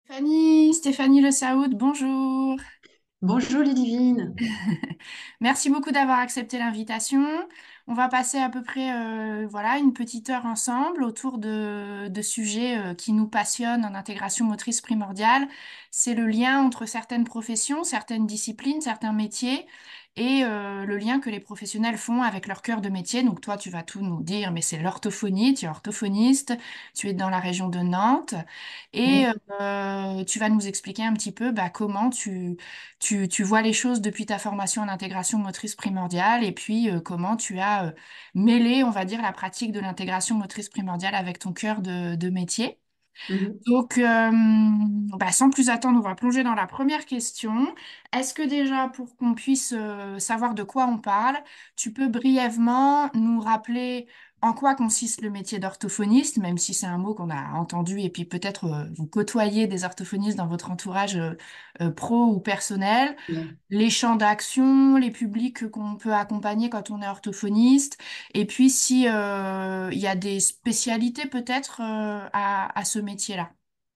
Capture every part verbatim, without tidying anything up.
Stéphanie, Stéphanie Le Saoud, bonjour. Bonjour Ludivine. Merci beaucoup d'avoir accepté l'invitation. On va passer à peu près euh, voilà, une petite heure ensemble autour de, de sujets euh, qui nous passionnent en intégration motrice primordiale. C'est le lien entre certaines professions, certaines disciplines, certains métiers et euh, le lien que les professionnels font avec leur cœur de métier. Donc toi, tu vas tout nous dire, mais c'est l'orthophonie, tu es orthophoniste, tu es dans la région de Nantes et Oui. euh, tu vas nous expliquer un petit peu bah, comment tu tu, tu vois les choses depuis ta formation en intégration motrice primordiale et puis euh, comment tu as euh, mêlé, on va dire, la pratique de l'intégration motrice primordiale avec ton cœur de, de métier. Mhm. Donc, euh, bah, sans plus attendre, on va plonger dans la première question. Est-ce que déjà, pour qu'on puisse euh, savoir de quoi on parle, tu peux brièvement nous rappeler en quoi consiste le métier d'orthophoniste, même si c'est un mot qu'on a entendu, et puis peut-être euh, vous côtoyez des orthophonistes dans votre entourage euh, euh, pro ou personnel, Ouais. les champs d'action, les publics qu'on peut accompagner quand on est orthophoniste, et puis si euh, il y a des spécialités peut-être euh, à, à ce métier-là.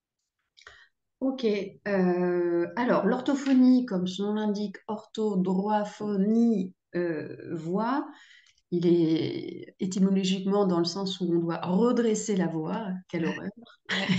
Ok. Euh, alors, l'orthophonie, comme son nom l'indique, ortho, droit, phonie, euh, voix, il est étymologiquement dans le sens où on doit redresser la voix. Quelle horreur. Ouais,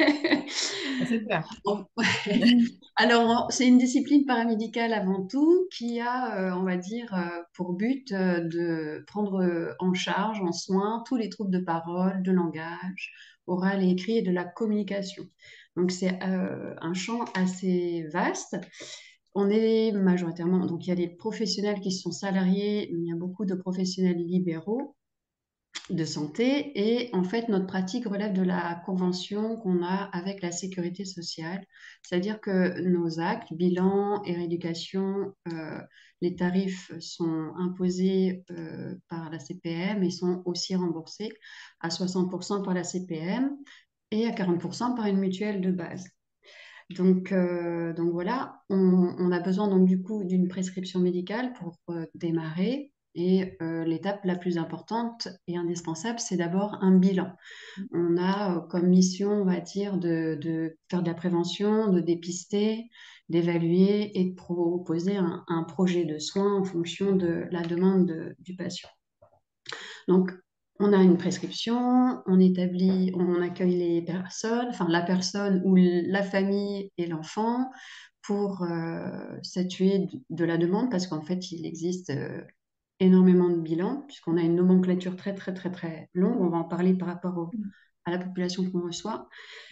ça fait peur. Bon, alors, c'est une discipline paramédicale avant tout qui a, euh, on va dire, euh, pour but euh, de prendre euh, en charge, en soin, tous les troubles de parole, de langage, oral et écrit et de la communication. Donc, c'est euh, un champ assez vaste. On est majoritairement, donc il y a des professionnels qui sont salariés, mais il y a beaucoup de professionnels libéraux de santé. Et en fait, notre pratique relève de la convention qu'on a avec la sécurité sociale. C'est-à-dire que nos actes, bilan et rééducation, euh, les tarifs sont imposés euh, par la C P M et sont aussi remboursés à soixante pour cent par la C P M et à quarante pour cent par une mutuelle de base. Donc, euh, donc voilà, on, on a besoin donc du coup d'une prescription médicale pour euh, démarrer. Et euh, l'étape la plus importante et indispensable, c'est d'abord un bilan. On a euh, comme mission, on va dire, de, de faire de la prévention, de dépister, d'évaluer et de proposer un, un projet de soins en fonction de la demande de- du patient. Donc, on a une prescription, on établit, on accueille les personnes, enfin la personne ou la famille et l'enfant pour euh, statuer de de la demande parce qu'en fait, il existe euh, énormément de bilans puisqu'on a une nomenclature très, très, très, très longue. On va en parler par rapport au- à la population qu'on reçoit.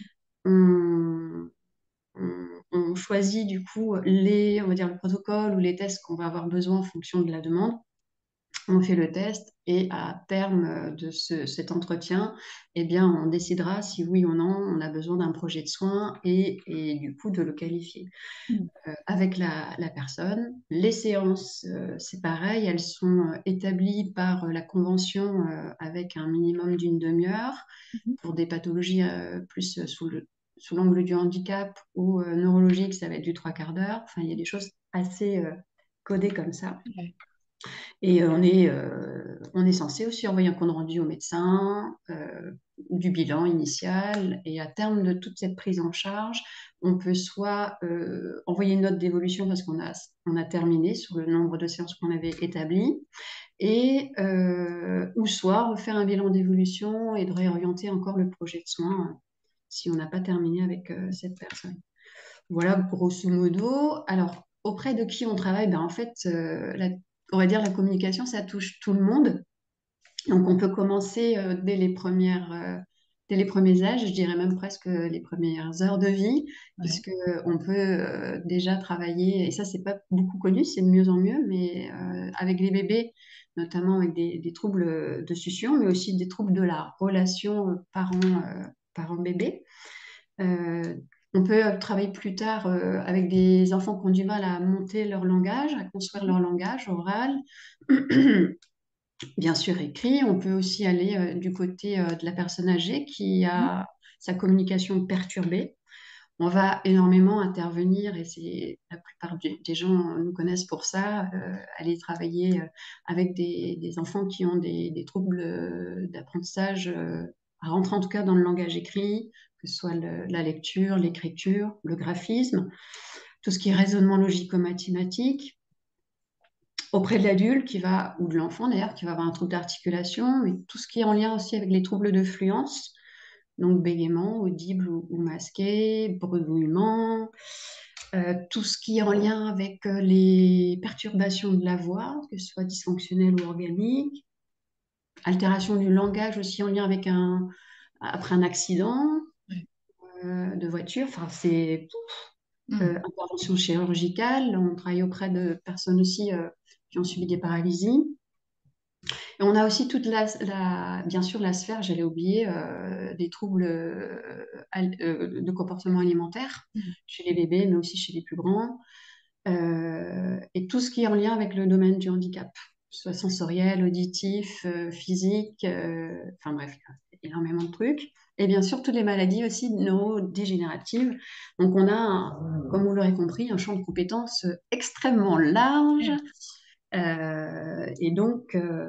On, on- on choisit du coup les, on va dire le protocole ou les tests qu'on va avoir besoin en fonction de la demande. On fait le test et à terme euh, de ce- cet entretien, eh bien, on décidera si oui ou non on a besoin d'un projet de soins et, et du coup de le qualifier euh, avec la, la personne. Les séances, euh, c'est pareil, elles sont euh, établies par euh, la convention euh, avec un minimum d'une demi-heure pour des pathologies euh, plus euh, sous le, sous l'angle du handicap ou euh, neurologique, ça va être du trois quarts d'heure. Enfin, il y a des choses assez euh, codées comme ça. Ouais. Et euh, on est, euh, on est censé aussi envoyer un compte rendu au médecin euh, du bilan initial. Et à terme de toute cette prise en charge, on peut soit euh, envoyer une note d'évolution parce qu'on a, on a terminé sur le nombre de séances qu'on avait établi, et, euh, ou soit refaire un bilan d'évolution et de réorienter encore le projet de soins euh, si on n'a pas terminé avec euh, cette personne. Voilà, grosso modo. Alors, auprès de qui on travaille? Ben, en fait, euh, la- on va dire la communication, ça touche tout le monde. Donc, on peut commencer euh, dès les premières, euh, dès les premiers âges, je dirais même presque les premières heures de vie, Ouais. puisque on peut euh, déjà travailler, et ça, c'est pas beaucoup connu, c'est de mieux en mieux, mais euh, avec les bébés, notamment avec des, des troubles de succion, mais aussi des troubles de la relation euh, parent, euh, parent-bébé. Euh, on peut travailler plus tard euh, avec des enfants qui ont du mal à monter leur langage, à construire leur langage oral, bien sûr écrit. On peut aussi aller euh, du côté euh, de la personne âgée qui a sa communication perturbée. On va énormément intervenir, et c'est la plupart du- des gens nous connaissent pour ça, euh, aller travailler euh, avec des, des enfants qui ont des, des troubles euh, d'apprentissage, euh, à rentrer en tout cas dans le langage écrit, que ce soit le- la lecture, l'écriture, le graphisme, tout ce qui est raisonnement logico-mathématique. Auprès de l'adulte qui va, ou de l'enfant d'ailleurs, qui va avoir un trouble d'articulation, mais tout ce qui est en lien aussi avec les troubles de fluence, donc bégaiement, audible ou, ou masqué, bredouillement, euh, tout ce qui est en lien avec euh, les perturbations de la voix, que ce soit dysfonctionnelles ou organiques, altération du langage aussi en lien avec un, après un accident Ouais. euh, de voiture, enfin c'est Mm. euh, intervention chirurgicale, on travaille auprès de personnes aussi euh, qui ont subi des paralysies. Et on a aussi toute la, la- bien sûr la sphère, j'allais oublier, euh, des troubles euh, al- euh, de comportement alimentaire Mm. chez les bébés, mais aussi chez les plus grands, euh, et tout ce qui est en lien avec le domaine du handicap, que ce soit sensoriel, auditif, euh, physique, euh, enfin bref, il y a énormément de trucs. Et bien sûr, toutes les maladies aussi neurodégénératives. Donc on a, un- comme vous l'aurez compris, un champ de compétences extrêmement large. Euh, et donc, euh,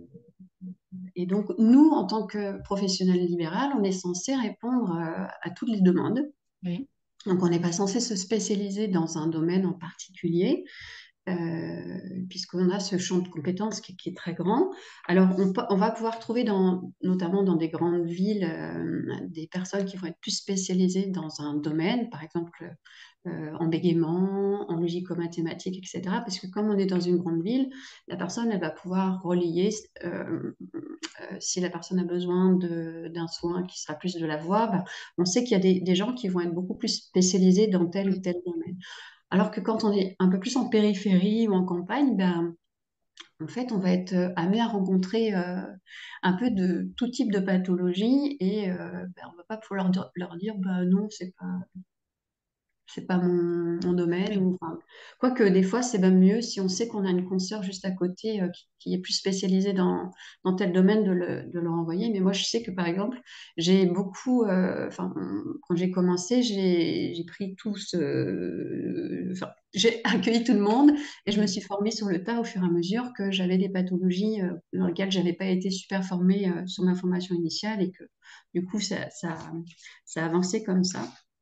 et donc, nous, en tant que professionnels libéraux, on est censé répondre euh, à toutes les demandes. Oui. Donc, on n'est pas censé se spécialiser dans un domaine en particulier, euh, puisqu'on a ce champ de compétences qui, qui est très grand. Alors, on, peut- on va pouvoir trouver, dans, notamment dans des grandes villes, euh, des personnes qui vont être plus spécialisées dans un domaine, par exemple euh, en bégaiement, en logico-mathématiques, et cetera. Parce que comme on est dans une grande ville, la personne, elle va pouvoir relayer, euh, euh, si la personne a besoin de- d'un soin qui sera plus de la voix, ben, on sait qu'il y a des, des gens qui vont être beaucoup plus spécialisés dans tel ou tel domaine. Alors que quand on est un peu plus en périphérie ou en campagne, ben, en fait, on va être euh, amené à rencontrer euh, un peu de tout type de pathologie et euh, ben, on ne va pas pouvoir leur, leur dire bah, non, c'est pas, c'est pas mon, mon domaine. Oui. Ou, enfin, quoique des fois, c'est même mieux si on sait qu'on a une consoeur juste à côté euh, qui, qui est plus spécialisée dans, dans tel domaine de le, de le renvoyer. Mais moi, je sais que par exemple, j'ai beaucoup, euh, enfin, quand j'ai commencé, j'ai, j'ai pris tout ce, enfin, j'ai accueilli tout le monde et je me Mm. suis formée sur le tas au fur et à mesure que j'avais des pathologies euh, dans lesquelles j'avais pas été super formée euh, sur ma formation initiale et que du coup, ça, ça, ça a avancé comme ça.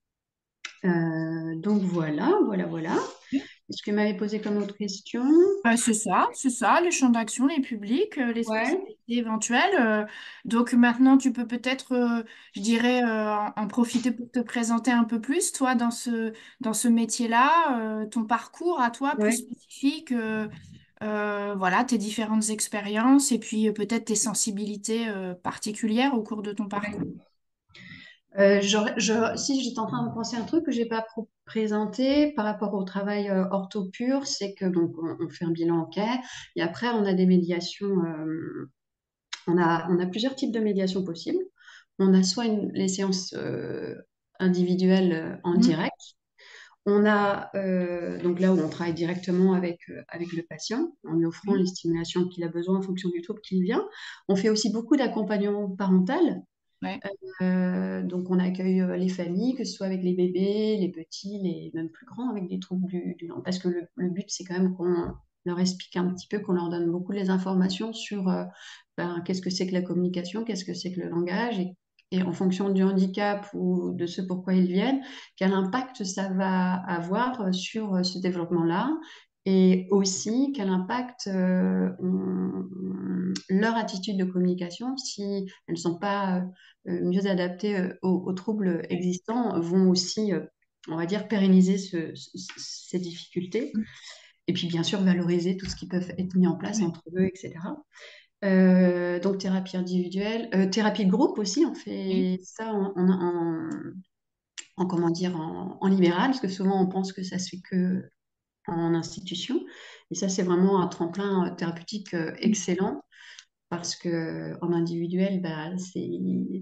Euh, donc voilà, voilà, voilà. Est-ce que m'avait posé comme autre question? Bah, c'est ça, c'est ça, les champs d'action, les publics, euh, les Ouais, spécialités éventuelles. euh. Donc maintenant, tu peux peut-être, euh, je dirais, euh, en, en profiter pour te présenter un peu plus, toi, dans ce, dans ce métier-là, euh, ton parcours à toi plus ouais. spécifique, euh, euh, voilà, tes différentes expériences et puis euh, peut-être tes sensibilités euh, particulières au cours de ton parcours. Ouais. Euh, j'aurais- je- si j'étais en train de penser à un truc que j'ai pas pro- présenté par rapport au travail euh, ortho pur, c'est que donc on, on fait un bilan en cas et après on a des médiations. euh, on a on a plusieurs types de médiations possibles. On a soit une- les séances euh, individuelles euh, en Mhm. direct. On a euh, donc là où on travaille directement avec, euh, avec le patient en lui offrant Oui, les stimulations qu'il a besoin en fonction du trouble qu'il vient. On fait aussi beaucoup d'accompagnement parental. ouais, Euh, donc on accueille euh, les familles, que ce soit avec les bébés, les petits, les même plus grands avec des troubles du, du langage. Parce que le, le but, c'est quand même qu'on leur explique un petit peu, qu'on leur donne beaucoup les informations sur euh, ben, qu'est-ce que c'est que la communication, qu'est-ce que c'est que le langage, et, et en fonction du handicap ou de ce pourquoi ils viennent, quel impact ça va avoir sur euh, ce développement-là. Et aussi, quel impact euh, on- leur attitude de communication, si elles ne sont pas euh, mieux adaptés euh, aux, aux troubles existants, vont aussi, euh, on va dire, pérenniser ce- ce- ces difficultés. Et puis, bien sûr, valoriser tout ce qui peut être mis en place ouais, entre eux, et cetera. Euh, donc, thérapie individuelle, euh, thérapie de groupe aussi, on oui, fait ça en, en- en- en, comment dire, en, en libéral, parce que souvent on pense que ça se fait que en institution. Et ça, c'est vraiment un tremplin euh, thérapeutique euh, excellent parce que en individuel, bah, c'est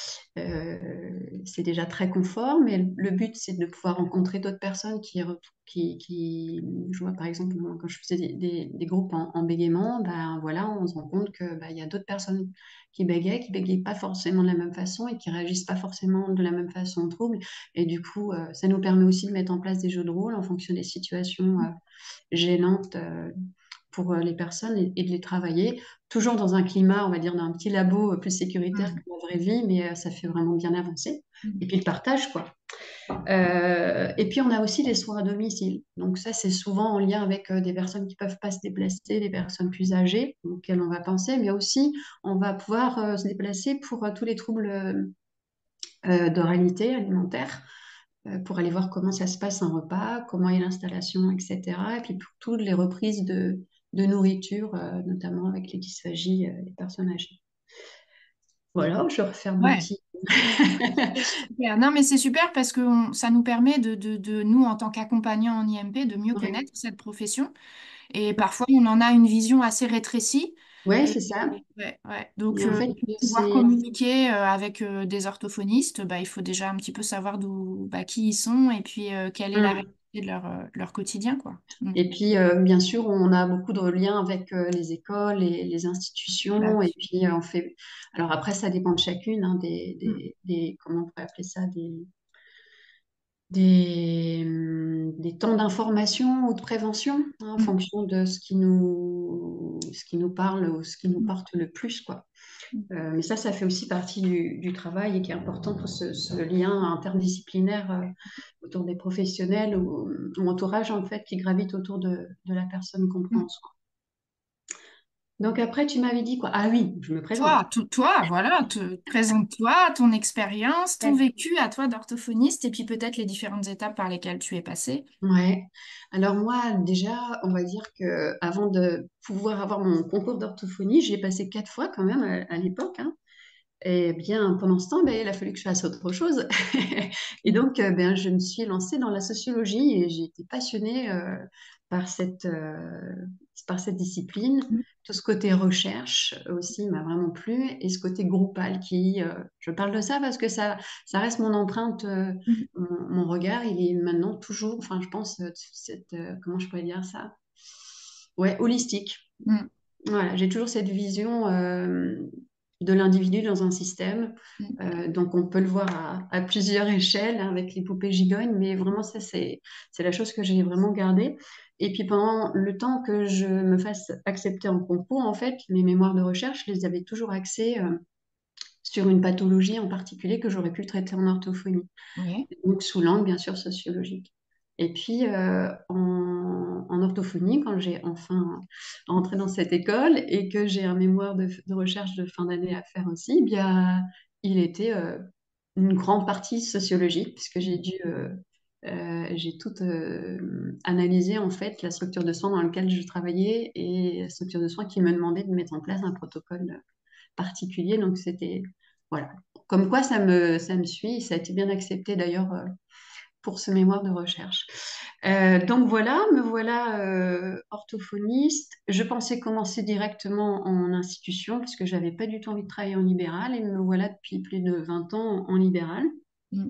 euh, c'est déjà très confort, mais le but, c'est de pouvoir rencontrer d'autres personnes qui, re- qui, qui, je vois par exemple, moi, quand je faisais des, des- des groupes en, en bégaiement, ben voilà, on se rend compte que ben, il y a d'autres personnes qui bégayent, qui bégayent pas forcément de la même façon et qui réagissent pas forcément de la même façon au trouble. Et du coup, euh, ça nous permet aussi de mettre en place des jeux de rôle en fonction des situations euh, gênantes. euh, pour euh, les personnes et, et de les travailler, toujours dans un climat, on va dire, d'un petit labo euh, plus sécuritaire que Mm. la vraie vie, mais euh, ça fait vraiment bien avancer. Et Mm. puis le partage, quoi. Euh, et puis on a aussi les soins à domicile. Donc ça, c'est souvent en lien avec euh, des personnes qui ne peuvent pas se déplacer, des personnes plus âgées, auxquelles on va penser, mais aussi on va pouvoir euh, se déplacer pour euh, tous les troubles euh, euh, de réalité alimentaire, euh, pour aller voir comment ça se passe un repas, comment est l'installation, et cetera. Et puis pour toutes les reprises de, de nourriture, euh, notamment avec les dysphagies euh, des personnes âgées. Voilà, je referme mon Ouais. petit. C'est super. Non, mais c'est super parce que on- ça nous permet de, de, de, nous, en tant qu'accompagnants en I M P, de mieux Ouais, connaître cette profession. Et parfois, on en a une vision assez rétrécie. ouais, Et, c'est ça. ouais, ouais. Et Donc, en euh, fait, pour pouvoir c'est communiquer euh, avec euh, des orthophonistes, bah, il faut déjà un petit peu savoir d'où, bah, qui ils sont et puis euh, quelle est la hum. réalité de leur, euh, leur quotidien, quoi. Mm. Et puis, euh, bien sûr, on a beaucoup de liens avec euh, les écoles et les Bah institutions. Et oui. puis, euh, on fait. Alors après, ça dépend de chacune, hein, des, Mm. des, des- comment on pourrait appeler ça, des, des, hum, des temps d'information ou de prévention, hein, en Mm. fonction de ce qui nous, ce qui nous parle ou ce qui nous Mm. porte le plus, quoi. Mm. Euh, mais ça, ça fait aussi partie du, du travail et qui est important pour ce, ce lien interdisciplinaire euh, autour des professionnels ou, ou entourage, en fait, qui gravite autour de, de la personne qu'on prend en Mm. soin. Donc après, tu m'avais dit quoi? Ah oui, je me présente. Toi, tout- toi, voilà, te, présente-toi, ton expérience, ton Ouais. vécu à toi d'orthophoniste et puis peut-être les différentes étapes par lesquelles tu es passé. Ouais. Alors moi, déjà, on va dire que avant de pouvoir avoir mon concours d'orthophonie, j'ai passé quatre fois quand même à, à l'époque, hein. Et bien, pendant ce temps, ben, il a fallu que je fasse autre chose. Et Mm. donc, euh, ben, je me suis lancée dans la sociologie et j'ai été passionnée euh, par cette, euh, par cette discipline. Tout ce côté recherche aussi m'a vraiment plu et ce côté groupal qui, euh, je parle de ça parce que ça, ça reste mon empreinte, euh, Mm. mon, mon regard, il est maintenant toujours, enfin, je pense, euh, cette, euh, comment je pourrais dire ça? Ouais, holistique. Mm. Voilà, j'ai toujours cette vision euh, de l'individu dans un système. Mm. Euh, donc, on peut le voir à, à plusieurs échelles hein, avec les poupées gigognes, mais vraiment, ça, c'est, c'est la chose que j'ai vraiment gardée. Et puis, pendant le temps que je me fasse accepter en concours, en fait, mes mémoires de recherche, je les avais toujours axées euh, sur une pathologie en particulier que j'aurais pu traiter en orthophonie Oui. donc sous l'angle bien sûr sociologique. Et puis euh, en, en orthophonie, quand j'ai enfin rentré dans cette école et que j'ai un mémoire de, de recherche de fin d'année à faire aussi, eh bien, il était euh, une grande partie sociologique, puisque j'ai dû, euh, euh, j'ai tout euh, analysé en fait la structure de soins dans laquelle je travaillais et la structure de soins qui me demandait de mettre en place un protocole particulier. Donc c'était voilà. Comme quoi ça me, ça me suit, ça a été bien accepté d'ailleurs euh, pour ce mémoire de recherche. Euh, donc voilà, me voilà euh, orthophoniste. Je pensais commencer directement en institution puisque j'avais pas du tout envie de travailler en libéral et me voilà depuis plus de vingt ans en libéral. Mm.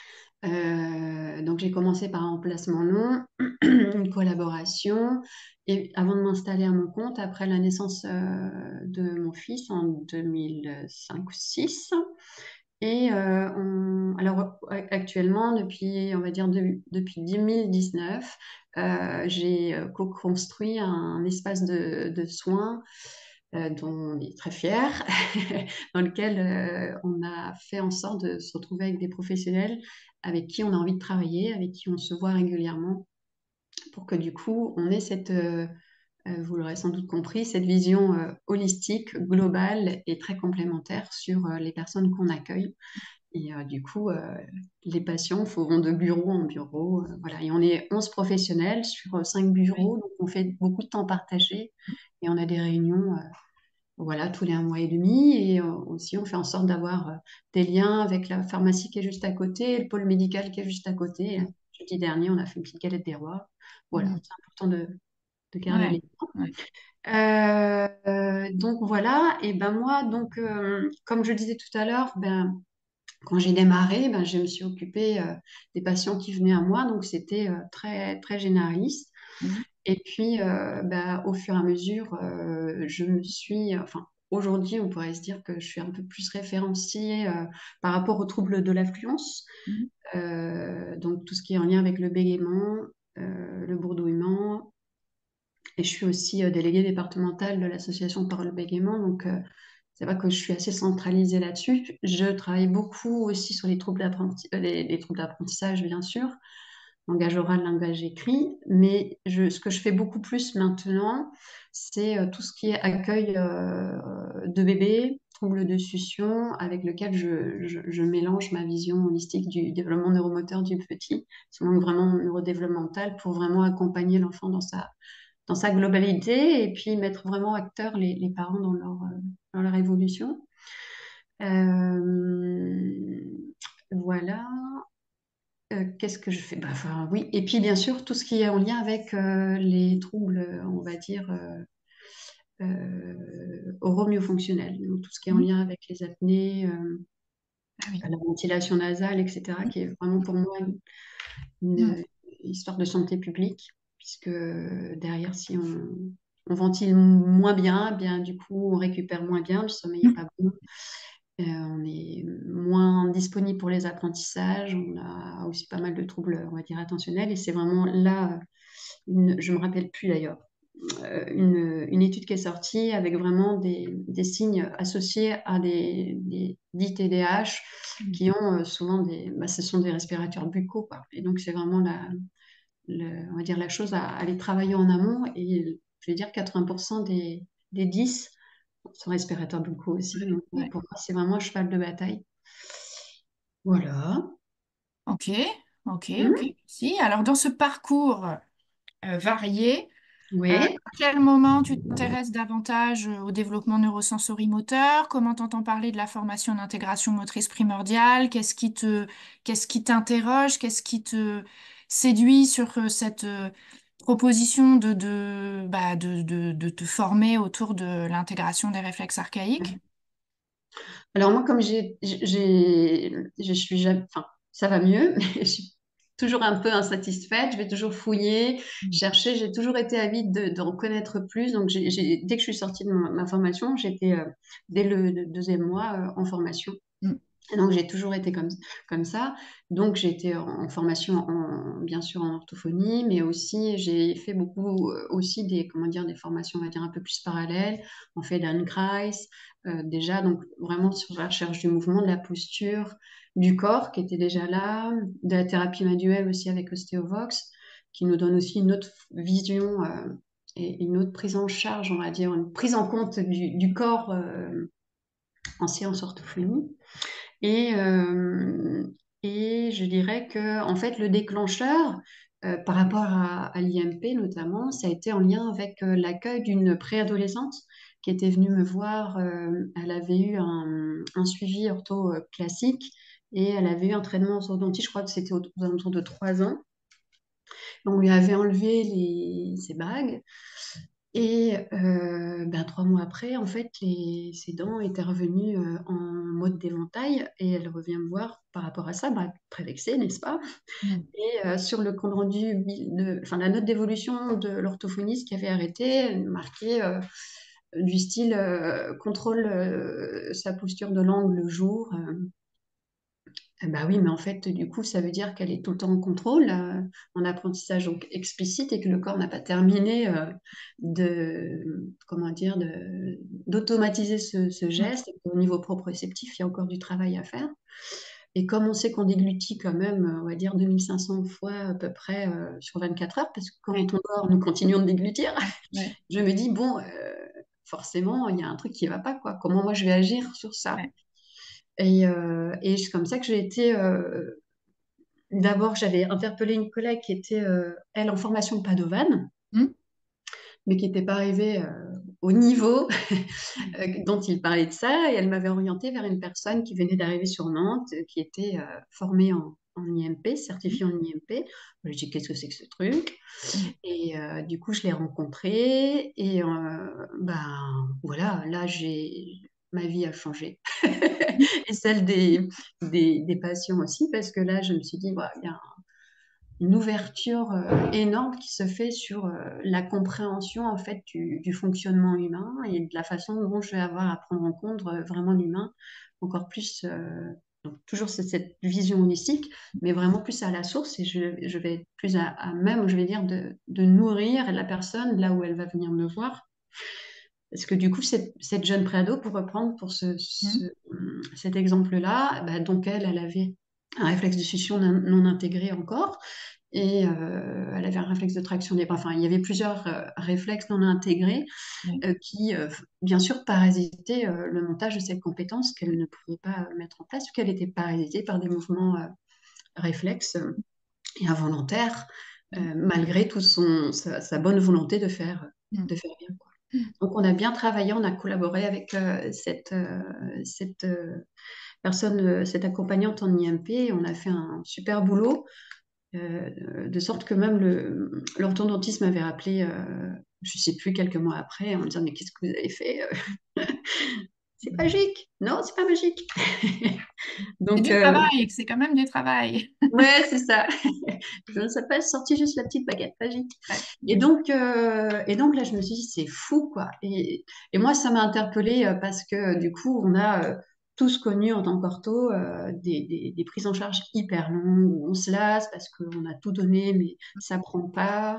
Euh, donc j'ai commencé par un placement long, une collaboration, et avant de m'installer à mon compte après la naissance euh, de mon fils en deux mille cinq ou six. Et euh, on- alors actuellement, depuis, on va dire de- depuis deux mille dix-neuf, euh, j'ai euh, co-construit un espace de, de soins euh, dont on est très fier, dans lequel euh, on a fait en sorte de se retrouver avec des professionnels avec qui on a envie de travailler, avec qui on se voit régulièrement, pour que du coup, on ait cette, euh, euh, vous l'aurez sans doute compris, cette vision euh, holistique, globale et très complémentaire sur euh, les personnes qu'on accueille. Et euh, du coup, euh, les patients vont de bureau en bureau. Euh, voilà. Et on est onze professionnels sur euh, cinq Oui. bureaux, donc on fait beaucoup de temps partagé et on a des réunions euh, voilà, tous les un mois et demi. Et euh, aussi, on fait en sorte d'avoir euh, des liens avec la pharmacie qui est juste à côté, le pôle médical qui est juste à côté. Et, euh, Mm. jeudi dernier, on a fait une petite galette des rois. Voilà, Mm. c'est important de, de garder Ouais. les liens. Ouais. Euh, euh, donc voilà, et ben moi, donc, euh, comme je disais tout à l'heure, ben, quand j'ai démarré, ben, je me suis occupée euh, des patients qui venaient à moi, donc c'était euh, très, très généraliste. Mm. Et puis, euh, ben, au fur et à mesure, euh, je me suis, enfin, aujourd'hui, on pourrait se dire que je suis un peu plus référenciée euh, par rapport aux troubles de l'affluence, Mm. Euh, donc tout ce qui est en lien avec le bégaiement, euh, le bourdouillement, Et je suis aussi euh, déléguée départementale de l'association Parole Bégaiement, donc euh, c'est vrai que je suis assez centralisée là-dessus. Je travaille beaucoup aussi sur les troubles d'apprenti- euh, les, les troubles d'apprentissage, bien sûr, langage oral, langage écrit, mais je, ce que je fais beaucoup plus maintenant, c'est euh, tout ce qui est accueil euh, de bébés, troubles de succion, avec lequel je, je- je mélange ma vision holistique du développement neuromoteur du petit, donc vraiment neurodéveloppemental, pour vraiment accompagner l'enfant dans sa dans sa globalité et puis mettre vraiment acteurs les, les parents dans leur, euh, dans leur évolution. Euh, voilà. Euh, qu'est-ce que je fais? Bah, enfin, oui. Et puis, bien sûr, tout ce qui est en lien avec euh, les troubles, on va dire, euh, euh, oromyofonctionnels. Donc, tout ce qui est en Mhm. lien avec les apnées, euh, Ah oui. la ventilation nasale, et cetera, qui est vraiment pour moi une, Mhm. une histoire de santé publique, puisque derrière, si on, on ventile moins bien, eh bien du coup, on récupère moins bien, le sommeil n'est Mhm. pas bon, euh, on est moins disponible pour les apprentissages, on a aussi pas mal de troubles, on va dire, attentionnels, et c'est vraiment là, une, je me rappelle plus d'ailleurs, euh, une, une étude qui est sortie avec vraiment des, des signes associés à des, des dits T D A H qui ont euh, souvent des, bah, ce sont des respirateurs buccaux, quoi. Et donc c'est vraiment la, le- on va dire la chose à aller travailler en amont. Et je vais dire quatre-vingts pour cent des, des dix sont respirateurs buccaux aussi. Donc oui, Ouais. pour moi, c'est vraiment un cheval de bataille. Voilà. Ok, ok, ok. Hmm. Si, alors dans ce parcours euh, varié, euh, à Oui. quel moment tu t'intéresses davantage euh, au développement neurosensori-moteur? Comment t'entends parler de la formation d'intégration motrice primordiale? Qu'est-ce qui te, qu'est-ce qui t'interroge? Qu'est-ce qui te séduit sur euh, cette euh, proposition de, de, bah, de, de, de te former autour de l'intégration des réflexes archaïques? Alors moi, comme j'ai, j'ai, je suis jamais, enfin, ça va mieux, mais je suis toujours un peu insatisfaite. Je vais toujours fouiller, Mm. chercher. J'ai toujours été avide de, de en connaître plus. Donc, j'ai, j'ai- dès que je suis sortie de ma, ma formation, j'étais euh, dès le, le deuxième mois euh, en formation. Mm. Et donc, j'ai toujours été comme, comme ça. Donc, j'ai été en, en formation, en, bien sûr, en orthophonie, mais aussi, j'ai fait beaucoup euh, aussi des, comment dire, des formations, on va dire, un peu plus parallèles. On fait l'Ankreis, euh, déjà, donc vraiment sur la recherche du mouvement, de la posture, du corps, qui était déjà là, de la thérapie manuelle aussi avec Ostéovox, qui nous donne aussi une autre vision euh, et une autre prise en charge, on va dire, une prise en compte du, du corps euh, en séance orthophonie. Et, euh, et je dirais que en fait, le déclencheur, euh, par rapport à, à l'I M P notamment, ça a été en lien avec euh, l'accueil d'une préadolescente qui était venue me voir. Euh, elle avait eu un, un suivi ortho euh, classique et elle avait eu un traitement orthodontique, je crois que c'était aux, aux alentours de trois ans. On lui avait enlevé les, ses bagues et euh, ben, trois mois après, en fait, les, ses dents étaient revenues euh, en mode d'éventail et elle revient me voir par rapport à ça, bah, très vexée, n'est-ce pas? Mm. Et euh, sur le compte rendu, bi- de, enfin la note d'évolution de l'orthophoniste qui avait arrêté, elle marquait euh, du style euh, contrôle euh, sa posture de langue le jour. Euh, eh ben oui, mais en fait, du coup, ça veut dire qu'elle est tout le temps en contrôle, euh, en apprentissage donc explicite et que le corps n'a pas terminé euh, de, comment dire, de, d'automatiser ce, ce Mm. geste. Et qu'au niveau proprioceptif, il y a encore du travail à faire. Et comme on sait qu'on déglutit quand même, euh, on va dire deux mille cinq cents fois à peu près euh, sur vingt-quatre heures, parce que quand Ouais, on dort, nous continuons de déglutir, ouais, je me dis, bon, euh, forcément, il y a un truc qui ne va pas, quoi. Comment moi je vais agir sur ça? ouais. Et, euh, et c'est comme ça que j'ai été. Euh, d'abord, j'avais interpellé une collègue qui était, euh, elle, en formation Padovan, Mm. mais qui n'était pas arrivée euh, au niveau euh, dont il parlait de ça. Et elle m'avait orientée vers une personne qui venait d'arriver sur Nantes, euh, qui était euh, formée en, en I M P, certifiée en I M P. Je lui ai dit, qu'est-ce que c'est que ce truc? Mm. Et euh, du coup, je l'ai rencontrée. Et euh, ben voilà, là, j'ai ma vie a changé. Mm. Et celle des, des, des patients aussi, parce que là, je me suis dit, voilà, il y a une ouverture euh, énorme qui se fait sur euh, la compréhension en fait du, du fonctionnement humain et de la façon dont je vais avoir à prendre en compte euh, vraiment l'humain encore plus euh, Donc, toujours c'est cette vision holistique, mais vraiment plus à la source. Et je, je vais être plus à, à même, je vais dire, de, de nourrir la personne là où elle va venir me voir. Parce que du coup, cette, cette jeune préado, pour reprendre pour ce, ce- Mhm. cet exemple-là, bah, donc elle, elle avait un réflexe de succion non, non intégré encore. Et euh, elle avait un réflexe de traction des bras. Enfin, il y avait plusieurs euh, réflexes non intégrés Ouais. euh, qui, euh, bien sûr, parasitaient euh, le montage de cette compétence qu'elle ne pouvait pas euh, mettre en place, qu'elle était parasitée par des mouvements euh, réflexes euh, et involontaires, euh, malgré toute son, sa, sa bonne volonté de faire, Mhm. de faire bien, quoi. Donc, on a bien travaillé, on a collaboré avec euh, cette, euh, cette euh, personne, euh, cette accompagnante en I M P. On a fait un super boulot, euh, de sorte que même le, l'orthodontiste m'avait rappelé, euh, je ne sais plus, quelques mois après, en me disant, mais qu'est-ce que vous avez fait? C'est magique. Non, c'est pas magique. C'est Donc, du euh, travail, c'est quand même du travail. ouais, c'est ça. Je ne sais pas sorti juste la petite baguette magique. Ouais. Et donc, euh, et donc là, je me suis dit, c'est fou, quoi. Et, et moi, ça m'a interpellée euh, parce que du coup, on a euh, tous connu en tant qu'ortho euh, des, des, des prises en charge hyper longues où on se lasse parce qu'on a tout donné, mais ça prend pas.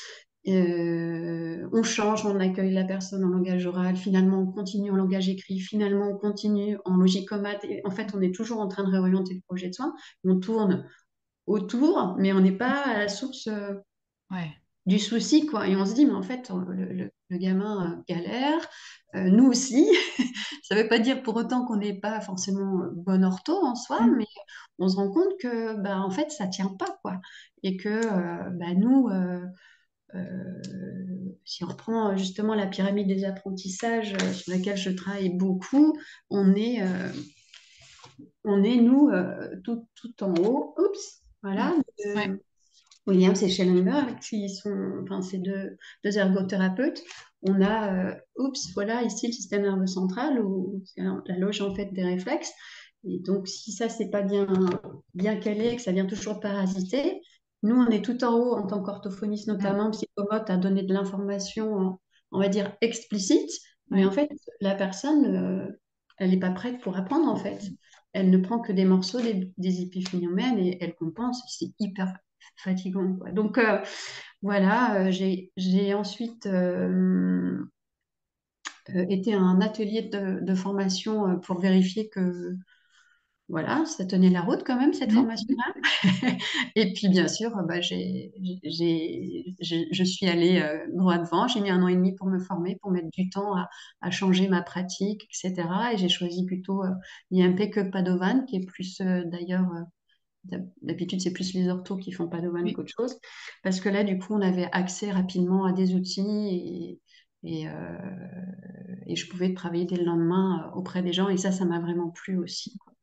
Euh, on change, on accueille la personne en langage oral, finalement on continue en langage écrit, finalement on continue en logicomate. Et en fait, on est toujours en train de réorienter le projet de soins. On tourne autour, mais on n'est pas à la source euh, Ouais. du souci, quoi. Et on se dit, mais en fait, le, le- le gamin euh, galère, euh, nous aussi. Ça ne veut pas dire pour autant qu'on n'est pas forcément euh, bon ortho en soi, Mhm. mais on se rend compte que, bah, en fait, ça tient pas, quoi. Et que euh, bah, nous, euh, euh, si on reprend justement la pyramide des apprentissages euh, sur laquelle je travaille beaucoup, on est, euh, on est nous, euh, tout, tout en haut. Oups, Mhm. voilà. Ouais. de- Williams et Schellenberg, qui sont, enfin, ces deux, deux ergothérapeutes. On a, euh, oups, voilà, ici le système nerveux central, où c'est la loge en fait des réflexes. Et donc, si ça, c'est pas bien, bien calé, que ça vient toujours parasiter, nous, on est tout en haut en tant qu'orthophoniste, Mhm. notamment psychomote, à donner de l'information, on va dire, explicite. Mais Ouais. en fait, la personne, euh, elle n'est pas prête pour apprendre, en fait. Elle ne prend que des morceaux des, des épiphénomènes et elle compense. C'est hyper fatigant, quoi. Donc, euh, voilà, euh, j'ai, j'ai ensuite euh, euh, été à un atelier de, de formation euh, pour vérifier que voilà, ça tenait la route quand même, cette Mhm. formation-là. Et puis, bien sûr, bah, j'ai, j'ai, j'ai- je suis allée euh, droit devant. J'ai mis un an et demi pour me former, pour mettre du temps à, à changer ma pratique, et cetera. Et j'ai choisi plutôt euh, I M P que Padovan, qui est plus, euh, d'ailleurs, euh, d'hab- d'habitude, c'est plus les orthos qui font Padovan Oui. qu'autre chose. Parce que là, du coup, on avait accès rapidement à des outils et, et, euh, et je pouvais travailler dès le lendemain euh, auprès des gens. Et ça, ça m'a vraiment plu aussi, quoi.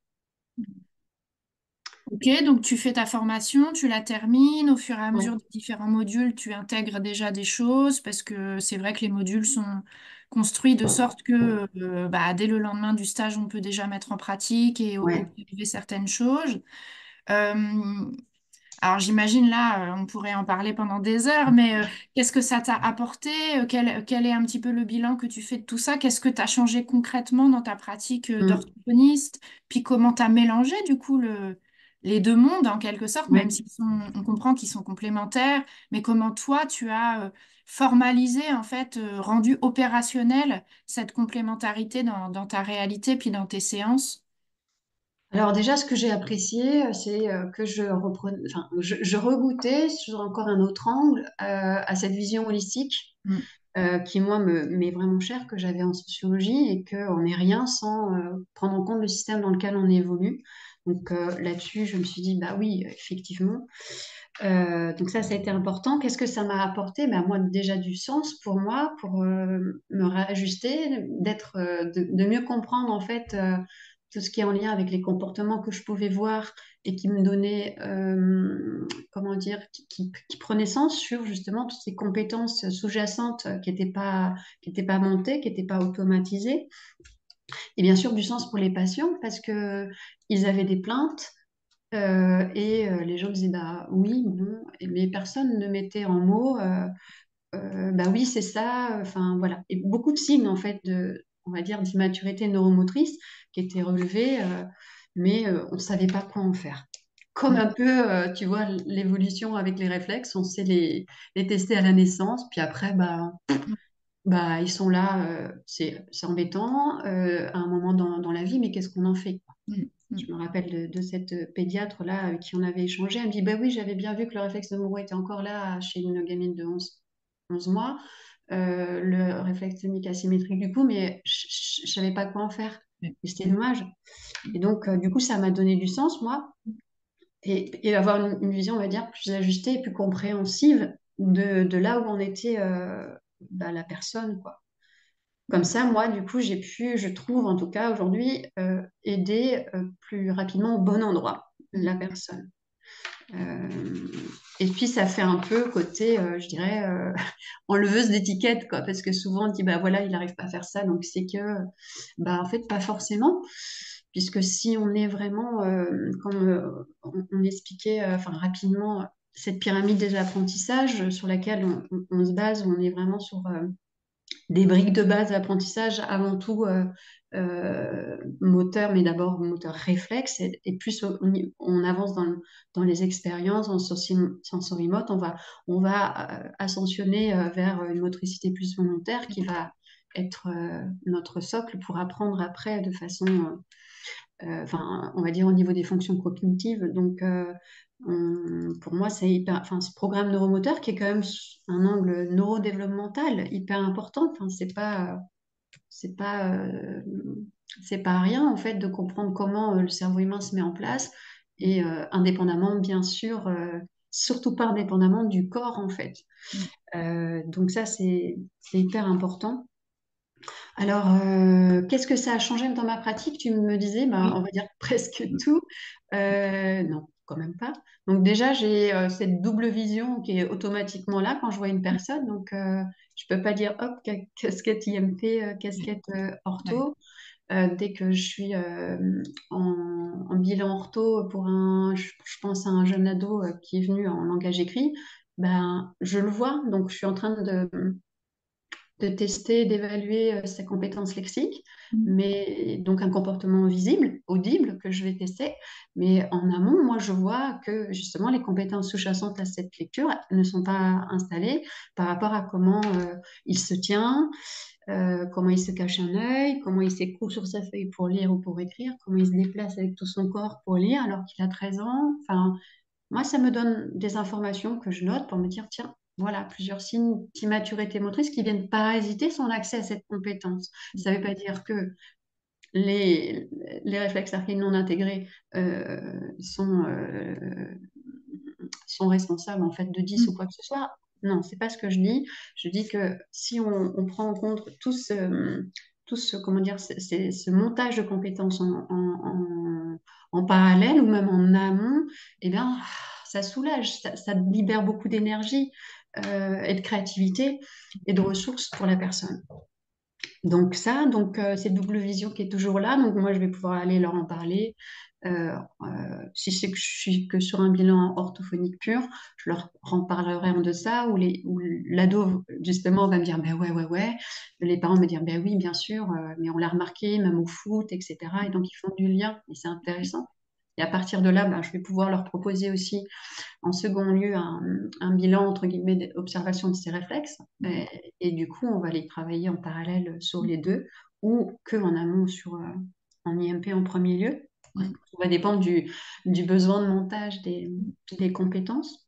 Ok, donc tu fais ta formation, tu la termines, au fur et à Ouais, mesure des différents modules, tu intègres déjà des choses parce que c'est vrai que les modules sont construits de sorte que euh, bah, dès le lendemain du stage, on peut déjà mettre en pratique et o- ouais. observer certaines choses. Euh, alors j'imagine là, euh, on pourrait en parler pendant des heures, mais euh, qu'est-ce que ça t'a apporté? Euh, Quel, quel est un petit peu le bilan que tu fais de tout ça? Qu'est-ce que tu as changé concrètement dans ta pratique euh, Mm. d'orthophoniste? Puis comment tu as mélangé du coup le, les deux mondes en quelque sorte, même Ouais. si on comprend qu'ils sont complémentaires, mais comment toi tu as euh, formalisé en fait, euh, rendu opérationnel cette complémentarité dans, dans ta réalité puis dans tes séances? Alors déjà, ce que j'ai apprécié, euh, c'est euh, que je reprenais, enfin, je, je regoûtais sur encore un autre angle euh, à cette vision holistique Mm. euh, qui, moi, me, m'est vraiment chère, que j'avais en sociologie et qu'on n'est rien sans euh, prendre en compte le système dans lequel on évolue. Donc euh, là-dessus, je me suis dit, bah oui, effectivement. Euh, donc ça, ça a été important. Qu'est-ce que ça m'a apporté? Ben, moi, déjà du sens pour moi, pour euh, me réajuster, d'être, euh, de, de mieux comprendre en fait euh, tout ce qui est en lien avec les comportements que je pouvais voir et qui me donnaient, euh, comment dire, qui, qui, qui prenaient sens sur justement toutes ces compétences sous-jacentes qui n'étaient pas, qui étaient pas montées, qui n'étaient pas automatisées. Et bien sûr du sens pour les patients parce que ils avaient des plaintes euh, et euh, les gens disaient bah oui, non, et- mais personne ne mettait en mots euh, euh, bah oui, c'est ça, enfin voilà. Et beaucoup de signes en fait de, on va dire, d'immaturité neuromotrice qui étaient relevés. euh, mais euh, on ne savait pas quoi en faire. Comme Mm. un peu, euh, tu vois, l'évolution avec les réflexes, on sait les, les tester à la naissance, puis après, bah, bah, ils sont là, euh, c'est c'est embêtant euh, à un moment dans, dans la vie, mais qu'est-ce qu'on en fait, quoi. Mm. Mm. Je me rappelle de, de cette pédiatre-là avec qui on avait échangé. Elle me dit, bah oui, j'avais bien vu que le réflexe de Monroe était encore là chez une gamine de onze onze mois, euh, le réflexe tonique asymétrique du coup, mais je ne savais pas quoi en faire. Mm. Et c'était dommage. Et donc, euh, du coup, ça m'a donné du sens, moi, et, et avoir une, une vision, on va dire, plus ajustée et plus compréhensive de, de là où en était euh, bah, la personne, quoi. Comme Mm. ça, moi, du coup, j'ai pu, je trouve en tout cas aujourd'hui, euh, aider euh, plus rapidement au bon endroit Mm. la personne. Euh, et puis, ça fait un peu côté, euh, je dirais, euh, enleveuse d'étiquette, quoi, parce que souvent, on dit, bah voilà, il n'arrive pas à faire ça, donc c'est que, bah en fait, pas forcément, puisque si on est vraiment, euh, comme euh, on, on expliquait, euh, enfin, rapidement, cette pyramide des apprentissages sur laquelle on, on- on se base, on est vraiment sur euh, des briques de base d'apprentissage, avant tout euh, euh, moteur, mais d'abord moteur réflexe, et, et plus on, on avance dans, le- dans les expériences en sensi- sensorimote, on va, on va euh, ascensionner euh, vers une motricité plus volontaire qui va être euh, notre socle pour apprendre après de façon euh, euh, enfin, on va dire au niveau des fonctions cognitives. Donc, euh, on- pour moi, c'est hyper, enfin, ce programme neuromoteur qui est quand même un angle neurodéveloppemental hyper important. Enfin, c'est pas, c'est pas, euh, c'est pas rien en fait de comprendre comment euh, le cerveau humain se met en place et euh, indépendamment, bien sûr, euh, surtout pas indépendamment du corps en fait. Mm. Euh, donc ça, c'est c'est hyper important. Alors, euh, qu'est-ce que ça a changé dans ma pratique? Tu me disais, bah, on Oui. va dire presque tout. Euh, non, quand même pas. Donc déjà, j'ai euh, cette double vision qui est automatiquement là quand je vois une personne. Donc, euh, je peux pas dire, hop, ca- casquette I M P, euh, casquette euh, Ouais. ortho. Euh, dès que je suis euh, en, en bilan ortho pour un, je, je pense à un jeune ado euh, qui est venu en langage écrit, ben, je le vois. Donc, je suis en train de de tester, d'évaluer euh, ses compétences lexiques, Mm. mais donc un comportement visible, audible que je vais tester. Mais en amont, moi, je vois que justement les compétences sous-jacentes à cette lecture ne sont pas installées par rapport à comment euh, il se tient, euh, comment il se cache un œil, comment il s'écroule sur sa feuille pour lire ou pour écrire, comment il se déplace avec tout son corps pour lire alors qu'il a treize ans. Enfin, moi, ça me donne des informations que je note pour me dire, tiens, voilà, plusieurs signes d'immaturité motrice qui viennent parasiter son accès à cette compétence. Ça ne veut pas dire que les, les réflexes archaïques non intégrés euh, sont, euh, sont responsables en fait de dix ou Mm. quoi que ce soit. Non, c'est pas ce que je dis. Je dis que si on, on prend en compte tout ce, tout ce, comment dire, ce, ce- ce montage de compétences en, en- en- en parallèle ou même en amont, eh bien, ça soulage, ça, ça libère beaucoup d'énergie euh, et de créativité et de ressources pour la personne. Donc ça, donc euh, cette double vision qui est toujours là, donc moi je vais pouvoir aller leur en parler. Euh, euh, si c'est que je suis que sur un bilan orthophonique pur, je leur en parlerai en deçà, où, les, où l'ado justement va me dire ben ouais ouais ouais, les parents me dire ben oui bien sûr, euh, mais on l'a remarqué même au foot et cetera. Et donc ils font du lien et c'est intéressant. Et à partir de là, ben, je vais pouvoir leur proposer aussi en second lieu, un, un bilan, entre guillemets, d'observation de ces réflexes. Mm. Et, et du coup, on va les travailler en parallèle sur les deux ou que en amont sur, euh, en I M P en premier lieu. Mm. Ça va dépendre du, du besoin de montage des, des compétences.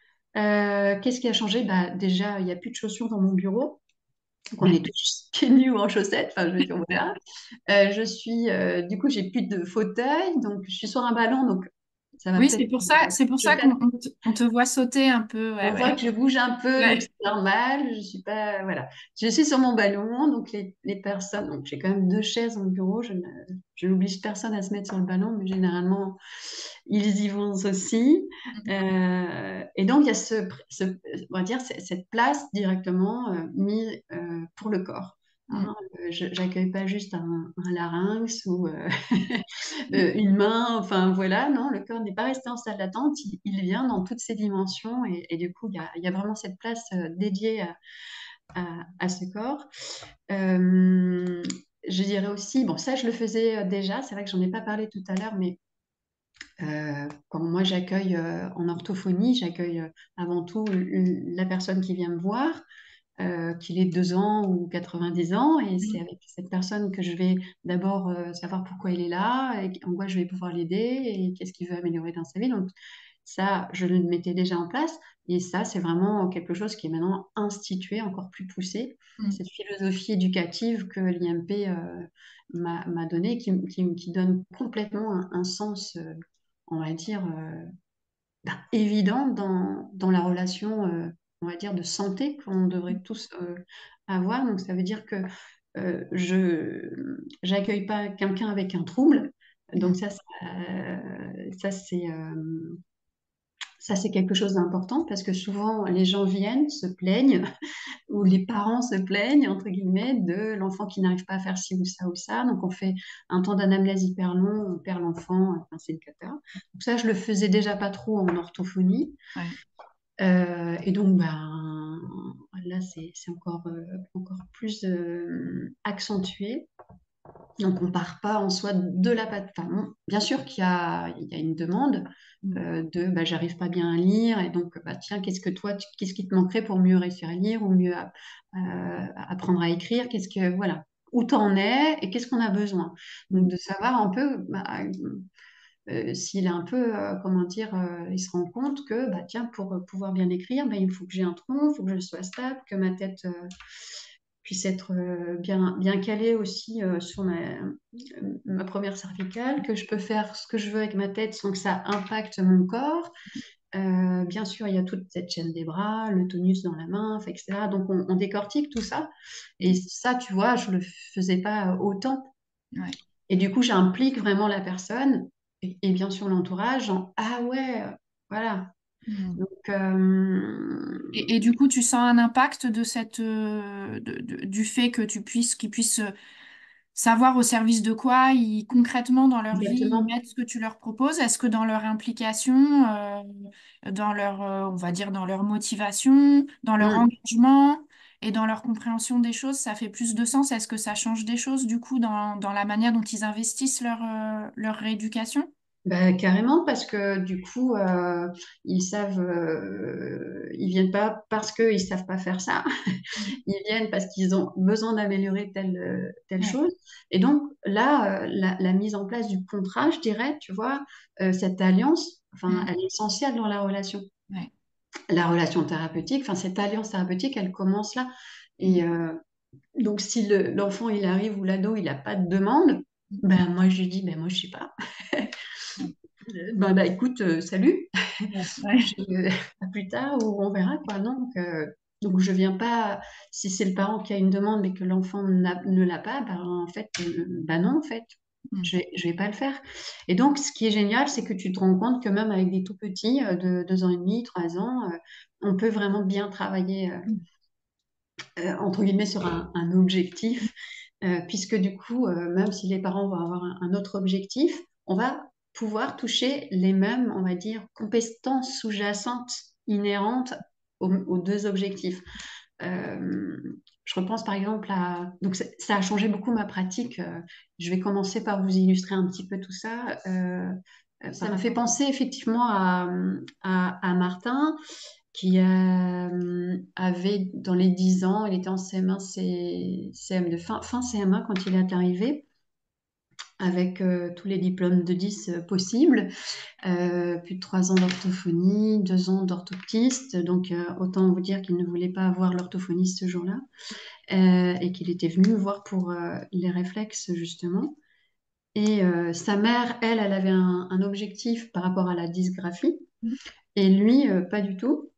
Euh, qu'est-ce qui a changé? Bah, déjà, il n'y a plus de chaussures dans mon bureau. Donc, on Ouais. est tous pieds nus ou en chaussettes. Enfin, je veux dire, voilà. Euh, je suis, euh, du coup, j'ai plus de fauteuil. Donc, je suis sur un ballon. Donc, ça va Oui, c'est peut-être. pour ça, c'est pour Je ça qu'on on te, on te voit sauter un peu. Ouais, On voit ouais. que je bouge un peu, donc Ouais. c'est normal. Je suis pas, voilà. Je suis sur mon ballon, donc les, les personnes, donc j'ai quand même deux chaises dans le bureau. Je ne, je n'oblige personne à se mettre sur le ballon, mais généralement ils y vont aussi. Euh, et donc il y a ce, ce- on va dire c- cette place directement euh, mise euh, pour le corps. Mm. Hein. Euh, je j'accueille pas juste un, un larynx ou euh, Mm. euh, une main, enfin voilà, non, le corps n'est pas resté en salle d'attente, il, il vient dans toutes ses dimensions et, et du coup, il y a, il y a vraiment cette place euh, dédiée à, à- à ce corps. Euh, je dirais aussi, bon, ça, je le faisais euh, déjà, c'est vrai que j'en ai pas parlé tout à l'heure, mais euh, quand moi j'accueille euh, en orthophonie, j'accueille euh, avant tout l- la personne qui vient me voir, euh, qu'il ait deux ans ou quatre-vingt-dix ans, et c'est Oui. avec cette personne que je vais d'abord euh, savoir pourquoi il est là, et en quoi je vais pouvoir l'aider, et qu'est-ce qu'il veut améliorer dans sa vie. Donc ça, je le mettais déjà en place, et ça, c'est vraiment quelque chose qui est maintenant institué, encore plus poussé, Mm. cette philosophie éducative que l'I M P euh, m'a m'a donnée, qui, qui- qui donne complètement un, un sens, euh, on va dire, euh, bah, évident dans, dans la relation, euh, on va dire, de santé qu'on devrait tous euh, avoir. Donc, ça veut dire que euh, je j'accueille pas quelqu'un avec un trouble. Donc, Mm. ça, ça, euh, ça, c'est euh, ça, c'est quelque chose d'important parce que souvent, les gens viennent, se plaignent, ou les parents se plaignent, entre guillemets, de l'enfant qui n'arrive pas à faire ci ou ça ou ça. Donc, on fait un temps d'anamnèse hyper long, on perd l'enfant, enfin, c'est le cata. Donc, ça, je le faisais déjà pas trop en orthophonie. Ouais. Euh, et donc, ben, là, c'est c'est encore, euh, encore plus euh, accentué. Donc, on part pas en soi de la patte. Enfin, bon, bien sûr qu'il y a, il y a une demande Mm. euh, de bah, j'arrive pas bien à lire, et donc, bah, tiens, qu'est-ce que toi, tu- qu'est-ce qui te manquerait pour mieux réussir à lire ou mieux à- euh, apprendre à écrire? Qu'est-ce que, voilà, où t'en es et qu'est-ce qu'on a besoin? Donc, Mm. de savoir un peu. Bah, euh, s'il est un peu, euh, comment dire, euh, il se rend compte que, bah, tiens, pour euh, pouvoir bien écrire, bah, il faut que j'ai un tronc, il faut que je sois stable, que ma tête euh, puisse être euh, bien, bien calée aussi euh, sur ma, ma première cervicale, que je peux faire ce que je veux avec ma tête sans que ça impacte mon corps. Euh, bien sûr, il y a toute cette chaîne des bras, le tonus dans la main, enfin, et cetera. Donc, on, on décortique tout ça. Et ça, tu vois, je le faisais pas autant. Ouais. Et du coup, j'implique vraiment la personne et, et bien sûr l'entourage en ah ouais, euh, voilà. Mm. Donc, euh, Et, et du coup, tu sens un impact de cette, euh, de- de- du fait que tu puisses, qu'ils puissent euh, savoir au service de quoi ils, concrètement dans leur vie, ils exactement. mettent ce que tu leur proposes. Est-ce que dans leur implication, euh, dans leur, euh, on va dire, dans leur motivation, dans leur Mm. engagement et dans leur compréhension des choses, ça fait plus de sens? Est-ce que ça change des choses, du coup, dans, dans la manière dont ils investissent leur, euh, leur rééducation? Bah, carrément, parce que du coup, euh, ils savent, euh, ils viennent pas parce qu'ils savent pas faire ça. Ils viennent parce qu'ils ont besoin d'améliorer telle, euh, telle Ouais. chose. Et donc là, euh, la, la mise en place du contrat, je dirais, tu vois, euh, cette alliance, enfin, Mm. elle est essentielle dans la relation. Ouais. La relation thérapeutique, enfin, cette alliance thérapeutique, elle commence là. Mm. Et euh, donc, si le- l'enfant, il arrive ou l'ado, il n'a pas de demande, ben moi, je lui dis, ben moi, je sais pas. Mm. Ben, bah, écoute, euh, salut. Ouais. Je- Ouais. à plus tard ou on verra quoi. Non, donc, euh, donc je viens pas. Si c'est le parent qui a une demande mais que l'enfant n'a- ne l'a pas, ben, en fait, euh, ben non, en fait, Mm. je vais, je vais pas le faire. Et donc, ce qui est génial, c'est que tu te rends compte que même avec des tout petits euh, de deux ans et demi, trois ans, euh, on peut vraiment bien travailler euh, Mm. euh, entre guillemets sur un, un objectif, euh, puisque du coup, euh, même si les parents vont avoir un, un autre objectif, on va pouvoir toucher les mêmes, on va dire, compétences sous-jacentes inhérentes aux, aux deux objectifs. Euh, je repense par exemple à... Donc ça, ça a changé beaucoup ma pratique. Euh, je vais commencer par vous illustrer un petit peu tout ça. Euh, euh, ça m'a fait penser effectivement à, à, à Martin qui euh, avait dans les dix ans, il était en C M un, C- CM2, fin, fin C M un quand il est arrivé, avec euh, tous les diplômes de dix euh, possibles, euh, plus de trois ans d'orthophonie, deux ans d'orthoptiste, donc euh, autant vous dire qu'il ne voulait pas avoir l'orthophoniste ce jour-là, euh, et qu'il était venu me voir pour euh, les réflexes justement. Et euh, sa mère, elle, elle avait un, un objectif par rapport à la dysgraphie, et lui, euh, pas du tout.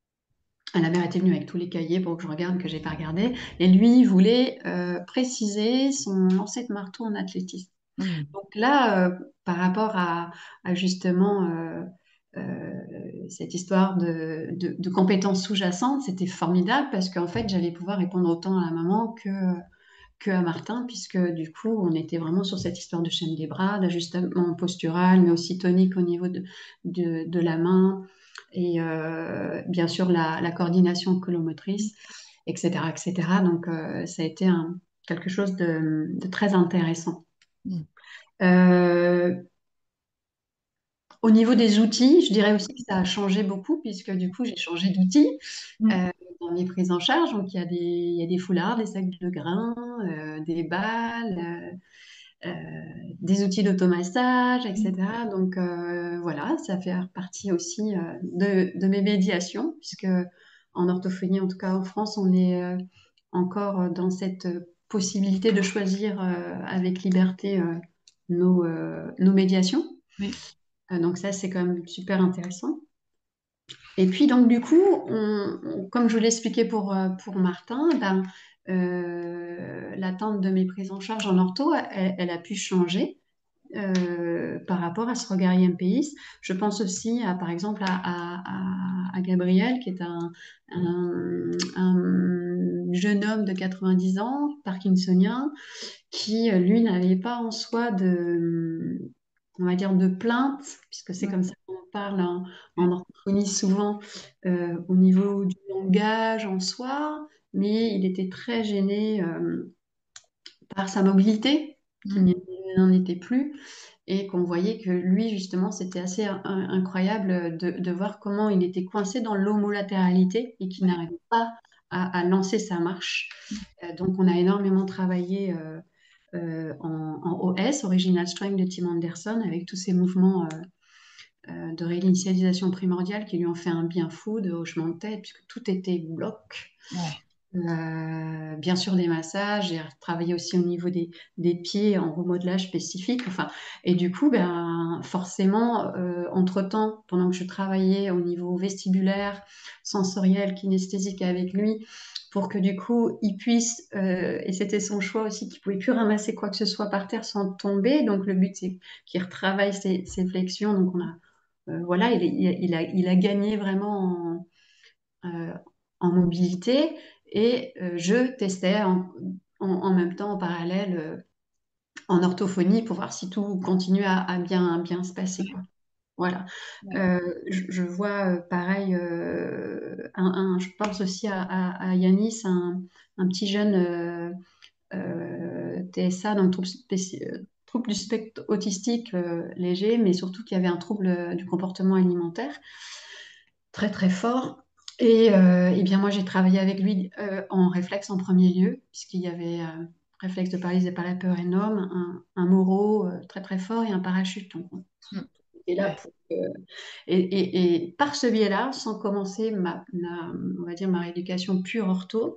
La mère était venue avec tous les cahiers pour que je regarde, que j'ai pas regardé. Et lui, il voulait euh, préciser son lancer de marteau en athlétisme. Mm. Donc là, euh, par rapport à, à justement euh, euh, cette histoire de, de- de compétences sous-jacentes, c'était formidable parce qu'en fait, j'allais pouvoir répondre autant à la maman que, que à Martin, puisque du coup, on était vraiment sur cette histoire de chaîne des bras, d'ajustement postural, mais aussi tonique au niveau de, de, de la main, et euh, bien sûr la, la coordination colomotrice, et cetera, et cetera. Donc, euh, ça a été un, quelque chose de, de très intéressant. Mm. Euh, Au niveau des outils, je dirais aussi que ça a changé beaucoup puisque du coup, j'ai changé d'outils Mm. euh, dans mes prises en charge. Donc, il y a des, il y a des foulards, des sacs de grains, euh, des balles, euh, euh, des outils d'automassage, Mm. et cetera. Donc, euh, voilà, ça fait partie aussi euh, de, de mes médiations puisque en orthophonie, en tout cas en France, on est euh, encore dans cette possibilité de choisir euh, avec liberté euh, nos, euh, nos médiations. Oui. Euh, donc ça, c'est quand même super intéressant. Et puis, donc, du coup, on- on- comme je vous l'expliquais pour, euh, pour Martin, ben, euh, l'attente de mes prises en charge en ortho, elle, elle a pu changer euh, par rapport à ce regard I M P I S. Je pense aussi, à, par exemple, à, à- à- à Gabriel, qui est un, un- un jeune homme de quatre-vingt-dix ans, parkinsonien, qui, euh, lui, n'avait pas en soi de, on va dire, de plainte, puisque c'est Ouais. comme ça qu'on parle en, Ouais. en orthophonie souvent, euh, au niveau du langage en soi, mais il était très gêné euh, par sa mobilité, qui Mm. n'y- n'en était plus, et qu'on voyait que lui, justement, c'était assez in- incroyable de, de voir comment il était coincé dans l'homolatéralité et qu'il Ouais. n'arrivait pas à, à lancer sa marche. Euh, donc, on a énormément travaillé euh, euh, en, en O S, Original Strength de Tim Anderson, avec tous ces mouvements euh, euh, de réinitialisation primordiale qui lui ont fait un bien fou, de hochement de tête, puisque tout était bloc. Ouais. Euh, bien sûr des massages, j'ai travaillé aussi au niveau des, des pieds en remodelage spécifique. Enfin, et du coup, ben, forcément, euh, entre-temps, pendant que je travaillais au niveau vestibulaire, sensoriel, kinesthésique avec lui, pour que du coup, il puisse, euh, et c'était son choix aussi, qu'il pouvait plus ramasser quoi que ce soit par terre sans tomber. Donc le but, c'est qu'il retravaille ses, ses flexions. Donc on a, euh, voilà, il, il, il a, il a gagné vraiment euh, en mobilité et euh, je testais en, en, en même temps, en parallèle, euh, en orthophonie pour voir si tout continuait à, à bien, bien se passer, quoi. Voilà. Ouais. Euh, je, je vois euh, pareil, euh, un, un- je pense aussi à, à, à Yanis, un, un petit jeune euh, euh, T S A, donc trouble, spéci- euh, trouble du spectre autistique euh, léger, mais surtout qui avait un trouble euh, du comportement alimentaire très très fort. Et, euh, eh bien moi j'ai travaillé avec lui euh, en réflexe en premier lieu, puisqu'il y avait euh, réflexe de paralysie et la peur énorme, un, un Moro euh, très très fort et un parachute. Donc on Mm. est là Ouais. pour que- et, et- et par ce biais-là, sans commencer ma, ma- on va dire ma rééducation pure ortho,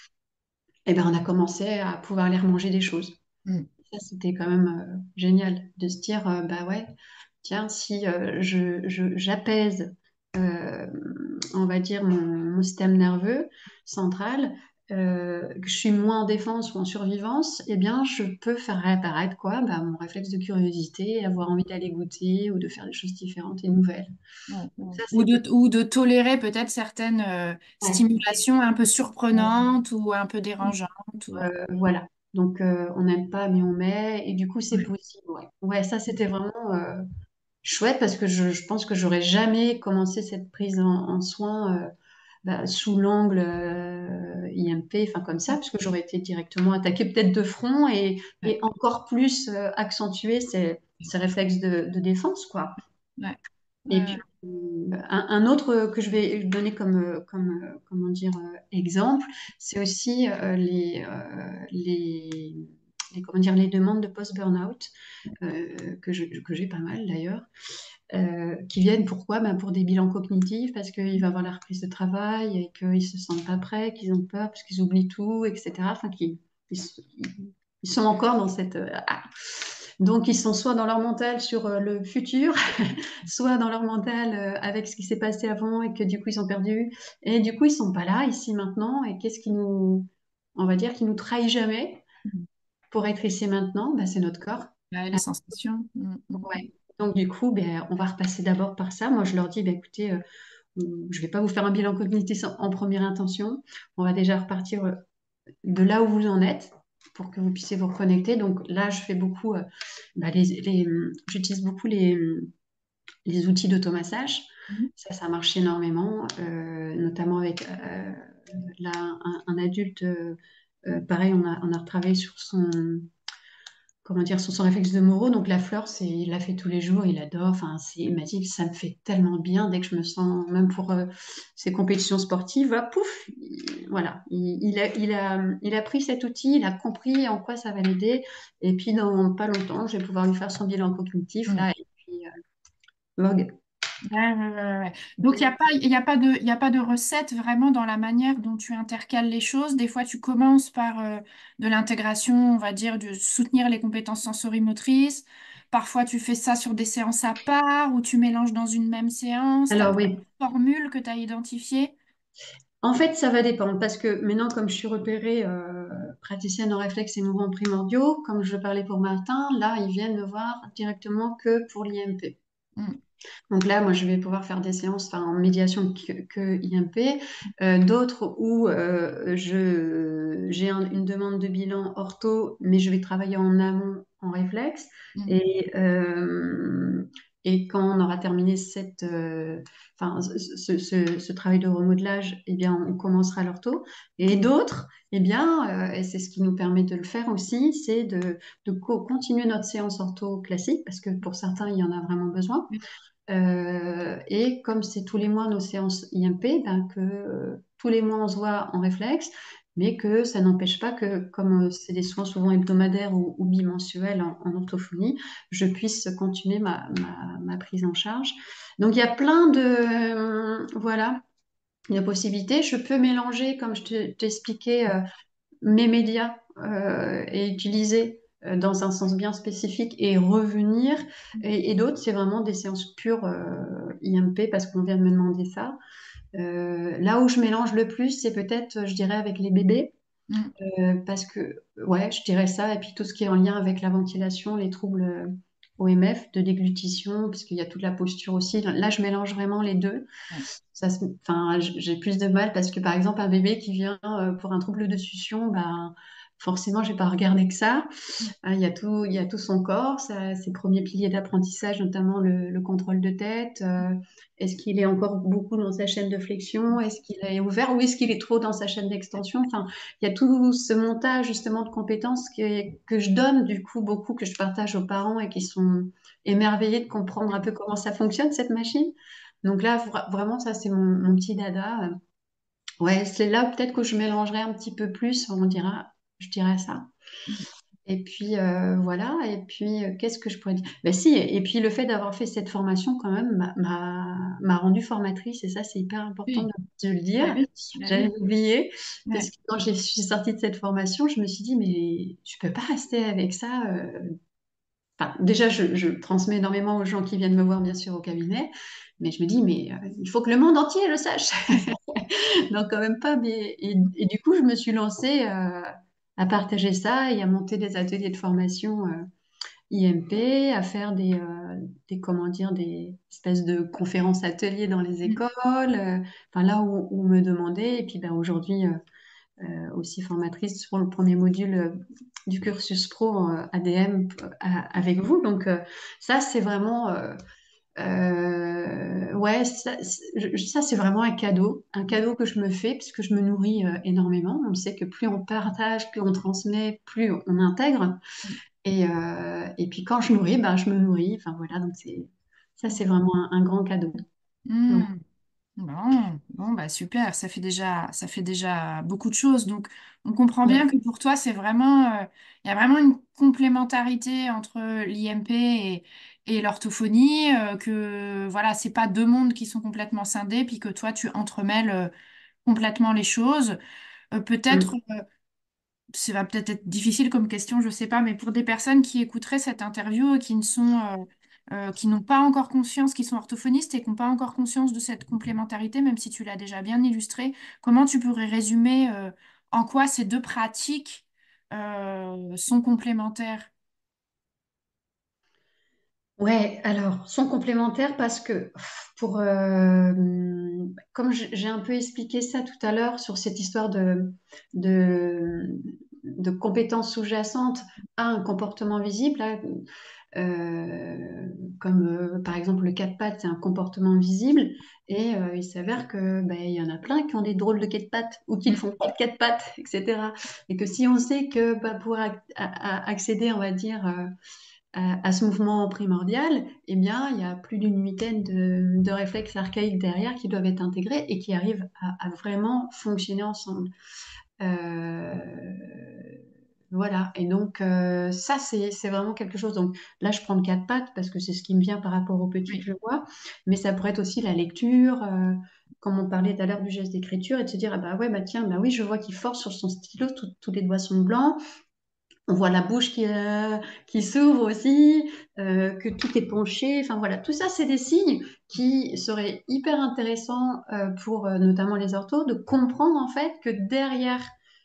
eh ben on a commencé à pouvoir les remanger des choses. Mm. Ça, c'était quand même euh, génial de se dire, euh, bah ouais, tiens, si euh, je, je- j'apaise, euh, on va dire, mon, mon système nerveux central, euh, que je suis moins en défense ou en survivance, eh bien, je peux faire réapparaître quoi? Bah, mon réflexe de curiosité, avoir envie d'aller goûter ou de faire des choses différentes et nouvelles. Ouais. Donc Ouais. ça, Ou c'était... de, ou de tolérer peut-être certaines euh, Ouais. stimulations un peu surprenantes ou un peu dérangeantes. Ou, euh, Euh, voilà. Donc, euh, on n'aime pas, mais on met, et du coup, c'est ouais. possible. Ouais, ouais, ça, c'était vraiment... euh, chouette parce que je, je pense que j'aurais jamais commencé cette prise en, en soin euh, bah, sous l'angle euh, I M P, enfin comme ça, parce que j'aurais été directement attaquée peut-être de front et, Ouais. et encore plus euh, accentuer ces, ces réflexes de, de défense, quoi. Ouais. Et Ouais. puis, euh, un, un autre que je vais donner comme, euh, comme euh, comment dire, euh, exemple, c'est aussi euh, les, euh, les, les, comment dire, les demandes de post-burnout, euh, que je- que j'ai pas mal d'ailleurs euh, qui viennent pourquoi? Ben pour des bilans cognitifs, parce qu'il va y avoir la reprise de travail et qu'ils ne se sentent pas prêts, qu'ils ont peur, parce qu'ils oublient tout, et cetera. Enfin, qu'ils, ils, ils sont encore dans cette... euh, ah. Donc, ils sont soit dans leur mental sur euh, le futur, soit dans leur mental euh, avec ce qui s'est passé avant et que du coup, ils ont perdu. Et du coup, ils sont pas là, ici, maintenant. Et qu'est-ce qui nous... On va dire qui nous trahit jamais Mm. pour être ici maintenant? Ben, c'est notre corps. Ouais, les sensations. Mm. Mm. Ouais. Donc, du coup, ben, on va repasser d'abord par ça. Moi, je leur dis, ben, écoutez, euh, je ne vais pas vous faire un bilan cognitif en en première intention. On va déjà repartir euh, de là où vous en êtes pour que vous puissiez vous reconnecter. Donc là, je fais beaucoup, euh, bah, les, les- j'utilise beaucoup les, les outils d'automassage. Mm. Ça, ça marche énormément, euh, notamment avec euh, là, un, un adulte euh, euh, pareil, on a, on a retravaillé sur son, comment dire, sur son réflexe de Moreau. Donc la fleur, c'est, il la fait tous les jours, il adore. Enfin, c'est, il m'a dit que ça me fait tellement bien dès que je me sens, même pour euh, ses compétitions sportives, voilà, pouf, il- voilà, il, il a, il a, il a pris cet outil, il a compris en quoi ça va l'aider. Et puis dans pas longtemps, je vais pouvoir lui faire son bilan cognitif Mm. là. Et puis, euh, Vogue. Ouais, ouais, ouais, ouais. Donc, il n'y a pas, il y a pas de, il y a pas de recette vraiment dans la manière dont tu intercales les choses. Des fois, tu commences par euh, de l'intégration, on va dire, de soutenir les compétences sensorimotrices. Parfois, tu fais ça sur des séances à part ou tu mélanges dans une même séance. Tu as Alors des oui, formules que tu as identifiées. en fait, ça va dépendre parce que maintenant, comme je suis repérée euh, praticienne en réflexe et mouvements primordiaux, comme je parlais pour Martin, là, ils viennent me voir directement que pour l'I M P. Mm, Donc là, moi, je vais pouvoir faire des séances enfin, en médiation que, que I M P, euh, d'autres où euh, je, j'ai un- une demande de bilan ortho, mais je vais travailler en amont en réflexe. mm, Et, euh, et quand on aura terminé cette, euh, enfin, ce, ce- ce travail de remodelage, eh bien, on commencera l'ortho. Et d'autres, eh bien, euh, et c'est ce qui nous permet de le faire aussi, c'est de, de co- continuer notre séance ortho classique, parce que pour certains, il y en a vraiment besoin. mm, Euh, et comme c'est tous les mois nos séances I M P, ben que euh, tous les mois on se voit en réflexe, mais que ça n'empêche pas que, comme euh, c'est des soins souvent hebdomadaires ou, ou bimensuels en, en orthophonie, je puisse continuer ma, ma, ma prise en charge. Donc il y a plein de, euh, voilà, de possibilités. Je peux mélanger, comme je te- t'expliquais, euh, mes médias euh, et utiliser euh, dans un sens bien spécifique et revenir. Et, et d'autres, c'est vraiment des séances pures euh, I M P parce qu'on vient de me demander ça. Euh, là où je mélange le plus, c'est peut-être, je dirais, avec les bébés. mm. Euh, parce que, ouais, je dirais ça. Et puis tout ce qui est en lien avec la ventilation, les troubles euh, O M F, de déglutition, puisqu'il y a toute la posture aussi. Là, je mélange vraiment les deux. Ouais. Ça, se- enfin, j- j'ai plus de mal parce que, par exemple, un bébé qui vient euh, pour un trouble de succion, ben, forcément, je vais pas regarder que ça. Hein, il y a tout, il y a tout son corps, ça- ses premiers piliers d'apprentissage, notamment le, le contrôle de tête. Euh, est-ce qu'il est encore beaucoup dans sa chaîne de flexion? Est-ce qu'il est ouvert ou est-ce qu'il est trop dans sa chaîne d'extension? Enfin, il y a tout ce montage justement de compétences que, que je donne du coup beaucoup, que je partage aux parents et qui sont émerveillés de comprendre un peu comment ça fonctionne cette machine. Donc là, vra- vraiment, ça c'est mon, mon petit dada. Ouais, c'est là peut-être que je mélangerai un petit peu plus, on dira, je dirais ça. Et puis euh, voilà, et puis euh, qu'est-ce que je pourrais dire? Ben si, et puis le fait d'avoir fait cette formation quand même m'a m'a- m'a rendue formatrice, et ça c'est hyper important de, Oui, de le bah dire. oui, bah J'avais oui. oublié, parce Ouais. que quand j'ai- je suis sortie de cette formation, je me suis dit, mais je peux pas rester avec ça. euh. Enfin, déjà, je, je transmets énormément aux gens qui viennent me voir, bien sûr, au cabinet, mais je me dis, mais euh, il faut que le monde entier le sache. Non, quand même pas. Mais, et, et du coup, je me suis lancée euh, à partager ça et à monter des ateliers de formation euh, I M P, à faire des, euh, des, comment dire, des espèces de conférences ateliers dans les Mm, écoles, euh, enfin là où, où on me demandait. Et puis ben, aujourd'hui, euh, euh, aussi formatrice sur le premier module euh, du cursus pro euh, A D M euh, avec vous. Donc euh, ça, c'est vraiment... euh, euh, ouais, ça, c'est je- ça, c'est vraiment un cadeau, un cadeau que je me fais puisque je me nourris euh, énormément. On sait que plus on partage, plus on transmet, plus on intègre. Et, euh, et puis quand je nourris, ben, je me nourris. Enfin voilà, donc c'est ça, c'est vraiment un, un grand cadeau. mm. Donc, Bon, bon, bah super, ça fait déjà, ça fait déjà beaucoup de choses. Donc, on comprend bien ouais. que pour toi, c'est vraiment, euh, il y a vraiment une complémentarité entre l'I M P et, et l'orthophonie, euh, que voilà, c'est pas deux mondes qui sont complètement scindés, puis que toi, tu entremêles euh, complètement les choses. Euh, peut-être Mm. ça va peut-être être difficile comme question, je sais pas, mais pour des personnes qui écouteraient cette interview et qui ne sont, euh, euh, qui n'ont pas encore conscience, qui sont orthophonistes et qui n'ont pas encore conscience de cette complémentarité, même si tu l'as déjà bien illustré, comment tu pourrais résumer, euh, en quoi ces deux pratiques, euh, sont complémentaires? Ouais, alors, sont complémentaires parce que pour, euh, comme j- j'ai un peu expliqué ça tout à l'heure sur cette histoire de, de, de compétences sous-jacentes à un comportement visible, là, euh, comme euh, par exemple le quatre pattes, c'est un comportement visible, et euh, il s'avère que ben, il y en a plein qui ont des drôles de quatre pattes ou qui ne Mm. font pas de quatre pattes, et cetera. Et que si on sait que bah, pour ac- a- a- accéder, on va dire, euh, à, à ce mouvement primordial, eh bien, il y a plus d'une huitaine de, de réflexes archaïques derrière qui doivent être intégrés et qui arrivent à, à vraiment fonctionner ensemble. Euh, voilà, et donc euh, ça, c'est c'est vraiment quelque chose. Donc là, je prends le quatre pattes parce que c'est ce qui me vient par rapport au petit que Oui, je vois, mais ça pourrait être aussi la lecture, euh, comme on parlait tout à l'heure du geste d'écriture, et de se dire, ah bah ouais, bah tiens, bah oui, je vois qu'il force sur son stylo, tout- tous les doigts sont blancs, on voit la bouche qui, euh, qui s'ouvre aussi, euh, que tout est penché, enfin voilà, tout ça, c'est des signes qui seraient hyper intéressants euh, pour euh, notamment les orthos, de comprendre en fait que derrière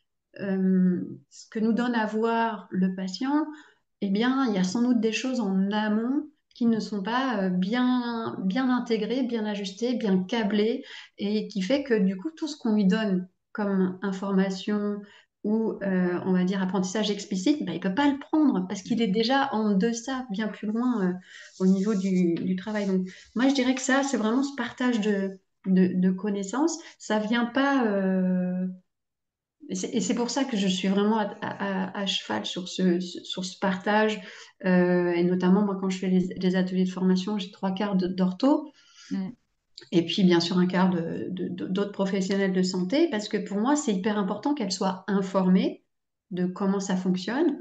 euh, ce que nous donne à voir le patient, eh bien, il y a sans doute des choses en amont qui ne sont pas euh, bien, bien intégrées, bien ajustées, bien câblées, et qui fait que du coup, tout ce qu'on lui donne comme information ou, euh, on va dire, apprentissage explicite, ben, il ne peut pas le prendre parce qu'il est déjà en deçà, bien plus loin euh, au niveau du, du travail. Donc, moi, je dirais que ça, c'est vraiment ce partage de, de, de connaissances. Ça vient pas... euh, et c'est et c'est pour ça que je suis vraiment à, à- à cheval sur ce, sur ce partage. Euh, et notamment, moi, quand je fais les, les ateliers de formation, j'ai trois quarts de- d'ortho mm, et puis, bien sûr, un quart de, de- de- d'autres professionnels de santé, parce que pour moi, c'est hyper important qu'elles soient informées de comment ça fonctionne.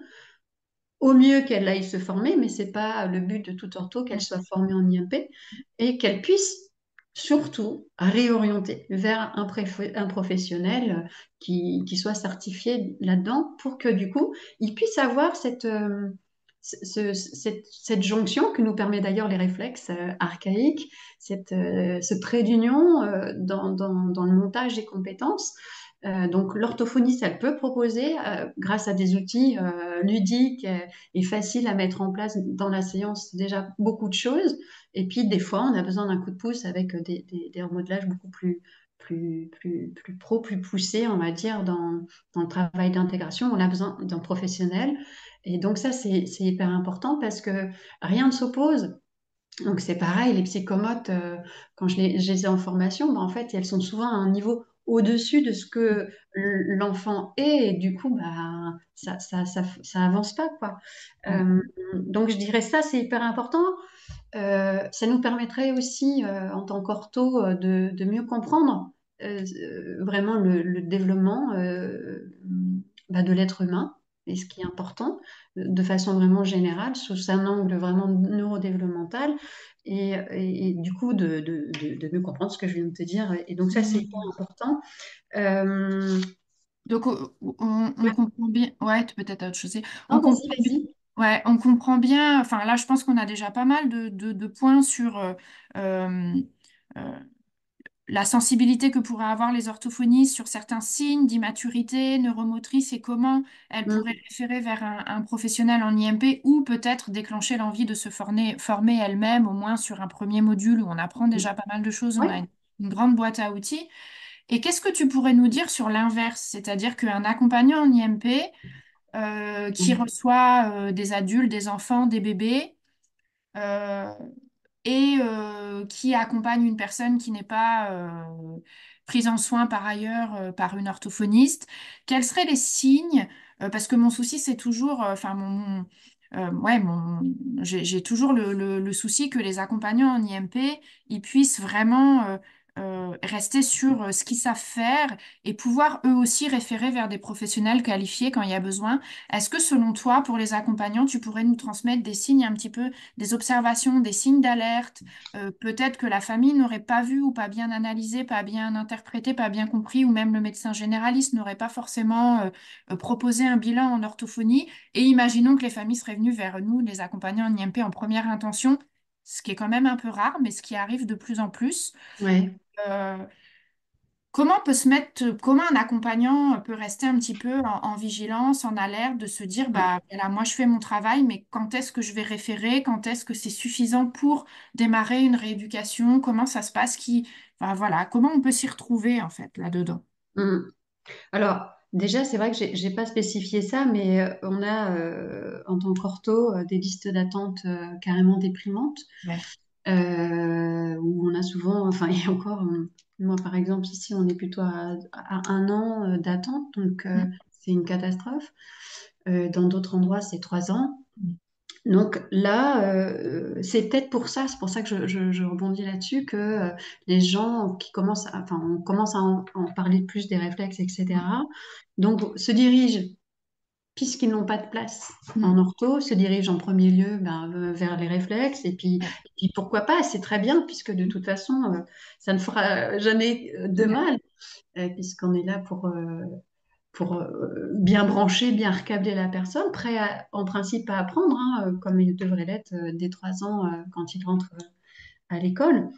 Au mieux qu'elle aille se former, mais c'est pas le but de toute ortho qu'elle mm, soit formée en I M P, et qu'elle puisse surtout réorienter vers un, préf- un professionnel qui, qui soit certifié là-dedans pour que du coup, il puisse avoir cette, euh, ce- cette, cette jonction que nous permet d'ailleurs les réflexes euh, archaïques, cette, euh, ce trait d'union euh, dans, dans- dans le montage des compétences. Euh, donc l'orthophoniste, elle peut proposer, euh, grâce à des outils euh, ludiques euh, et faciles à mettre en place dans la séance, déjà beaucoup de choses. Et puis des fois, on a besoin d'un coup de pouce avec euh, des, des, des remodelages beaucoup plus, plus, plus, plus pro, plus poussés, on va dire, dans, dans le travail d'intégration. On a besoin d'un professionnel. Et donc ça, c'est c'est hyper important parce que rien ne s'oppose. Donc c'est pareil, les psychomotes, euh, quand je les, je les ai en formation, bah, en fait, elles sont souvent à un niveau au-dessus de ce que l'enfant est, et du coup, bah, ça, ça, ça, ça avance pas, quoi. mm, Euh, donc je dirais ça, c'est hyper important. Euh, ça nous permettrait aussi, euh, en tant qu'ortho, euh, de, de mieux comprendre euh, euh, vraiment le, le développement euh, bah, de l'être humain, et ce qui est important, de façon vraiment générale, sous un angle vraiment neurodéveloppemental, et, et- et du coup de, de- de- de mieux comprendre ce que je viens de te dire. Et donc ça, c'est hyper mm. important. Euh, Donc, euh, on, on ouais. comprend bien. Ouais, tu- peut-être autre chose. On Non, vas-y, comprend bien. vas-y. Ouais, on comprend bien. Enfin, là, je pense qu'on a déjà pas mal de, de- de points sur euh, euh, euh, la sensibilité que pourraient avoir les orthophonistes sur certains signes d'immaturité neuromotrice et comment elles pourraient Mm, référer vers un, un professionnel en I M P ou peut-être déclencher l'envie de se former, former elles-mêmes, au moins sur un premier module où on apprend mm. déjà pas mal de choses. On Ouais. a une, une grande boîte à outils. Et qu'est-ce que tu pourrais nous dire sur l'inverse? C'est-à-dire qu'un accompagnant en I M P euh, qui Ouais. reçoit euh, des adultes, des enfants, des bébés, euh, et euh, qui accompagne une personne qui n'est pas euh, prise en soin par ailleurs euh, par une orthophoniste, quels seraient les signes? Euh, parce que mon souci, c'est toujours, euh, enfin, mon, euh, ouais, mon, j'ai, j'ai toujours le, le- le souci que les accompagnants en I M P, ils puissent vraiment euh, euh, rester sur euh, ce qu'ils savent faire et pouvoir eux aussi référer vers des professionnels qualifiés quand il y a besoin. Est-ce que selon toi, pour les accompagnants, tu pourrais nous transmettre des signes un petit peu des observations, des signes d'alerte, euh, peut-être que la famille n'aurait pas vu ou pas bien analysé, pas bien interprété, pas bien compris, ou même le médecin généraliste n'aurait pas forcément euh, euh, proposé un bilan en orthophonie. Et imaginons que les familles seraient venues vers nous, les accompagnants en I M P en première intention, ce qui est quand même un peu rare, mais ce qui arrive de plus en plus. Ouais. Euh, Comment on peut se mettre, comment un accompagnant peut rester un petit peu en, en vigilance, en alerte, de se dire, bah voilà, moi je fais mon travail, mais quand est-ce que je vais référer, quand est-ce que c'est suffisant pour démarrer une rééducation, comment ça se passe, qui, enfin, voilà, comment on peut s'y retrouver en fait là-dedans? Mm. Alors, déjà, c'est vrai que j'ai j'ai pas spécifié ça, mais euh, on a euh, en tant qu'ortho euh, des listes d'attente euh, carrément déprimantes, Ouais. euh, où on a souvent, enfin, et encore, on- moi par exemple, ici, on est plutôt à, à un an euh, d'attente, donc euh, Mm. c'est une catastrophe. Euh, dans d'autres endroits, c'est trois ans. Mm. Donc là, euh, c'est peut-être pour ça, c'est pour ça que je, je- je rebondis là-dessus, que euh, les gens qui commencent, à- enfin, on commence à en, en parler plus des réflexes, et cetera. Donc se dirigent, puisqu'ils n'ont pas de place Mm. en ortho, se dirigent en premier lieu ben, euh, vers les réflexes. Et puis, Ouais. et puis pourquoi pas, c'est très bien, puisque de toute façon, euh, ça ne fera jamais euh, de Ouais. mal, euh, puisqu'on est là pour, euh, pour euh, bien brancher, bien recabler la personne, prêt à- en principe à apprendre, hein, euh, comme il devrait l'être euh, dès trois ans euh, quand il rentre euh, à l'école.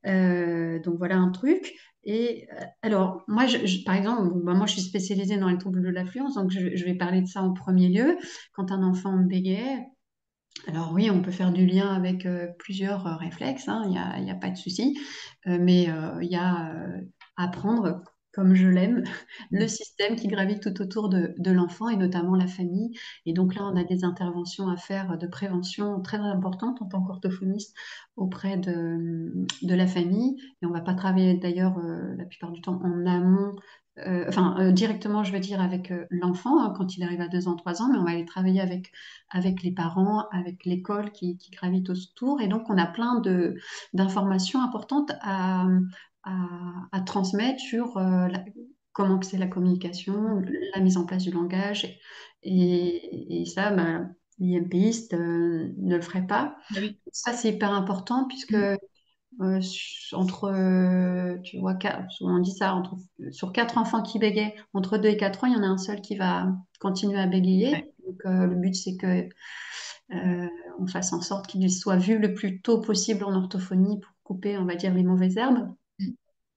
Euh, donc voilà un truc. Et euh, alors, moi, je- je- par exemple, bon, bah, moi, je suis spécialisée dans les troubles de l'affluence, donc je, je vais parler de ça en premier lieu. Quand un enfant bégaye, alors oui, on peut faire du lien avec euh, plusieurs euh, réflexes, hein, il n'y a, il y a pas de souci. Euh, mais euh, il y a euh, à apprendre, comme je l'aime, le Mm. système qui gravite tout autour de, de l'enfant et notamment la famille. Et donc là, on a des interventions à faire de prévention très importantes en tant qu'orthophoniste auprès de, de la famille. Et on ne va pas travailler d'ailleurs euh, la plupart du temps en amont. Euh, enfin, euh, directement, je veux dire, avec euh, l'enfant hein, quand il arrive à deux ans, trois ans, mais on va aller travailler avec avec les parents, avec l'école qui, qui gravite autour. Et donc, on a plein de, d'informations importantes à, à, à transmettre sur euh, la- comment que c'est la communication, la mise en place du langage. Et, et ça, bah, l'I M P iste euh, ne le ferait pas. Ah oui. Ça, c'est hyper important puisque Mm. euh, entre, euh, tu vois, quatre- on dit ça, entre, sur quatre enfants qui bégayent, entre deux et quatre ans, il y en a un seul qui va continuer à Ouais. bégayer. Donc, euh, le but, c'est que Ouais. euh, on fasse en sorte qu'il soit vu le plus tôt possible en orthophonie pour couper, on va dire, les mauvaises herbes Mm.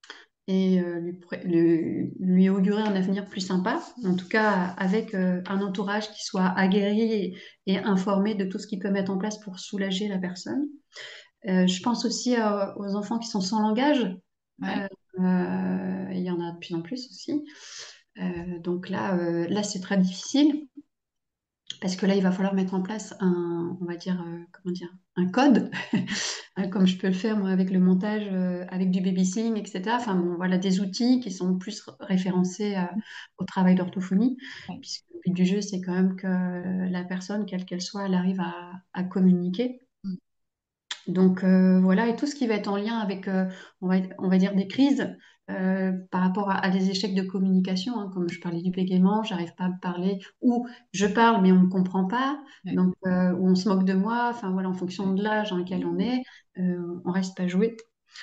et euh, lui, pré- lui- lui augurer un avenir plus sympa, en tout cas avec euh, un entourage qui soit aguerri et, et informé de tout ce qu'il peut mettre en place pour soulager la personne. Euh, je pense aussi à- aux enfants qui sont sans langage. Ouais. Euh, euh, il y en a de plus en plus aussi. Euh, donc là, euh, là c'est très difficile parce que là, il va falloir mettre en place un, on va dire, euh, comment dire, un code, hein, comme je peux le faire moi avec le montage, euh, avec du babysitting, et cetera. Enfin bon, voilà, des outils qui sont plus référencés euh, au travail d'orthophonie, Ouais. puisque le but du jeu, c'est quand même que la personne, quelle qu'elle soit, elle arrive à, à communiquer. Mm. Donc euh, voilà, et tout ce qui va être en lien avec, euh, on va, on va dire, des crises euh, par rapport à, à des échecs de communication, hein, comme je parlais du bégaiement, j'arrive pas à me parler, ou je parle mais on ne me comprend pas, Ouais. donc euh, ou on se moque de moi, enfin voilà, en fonction Ouais. de l'âge dans lequel on est, euh, on reste pas joué.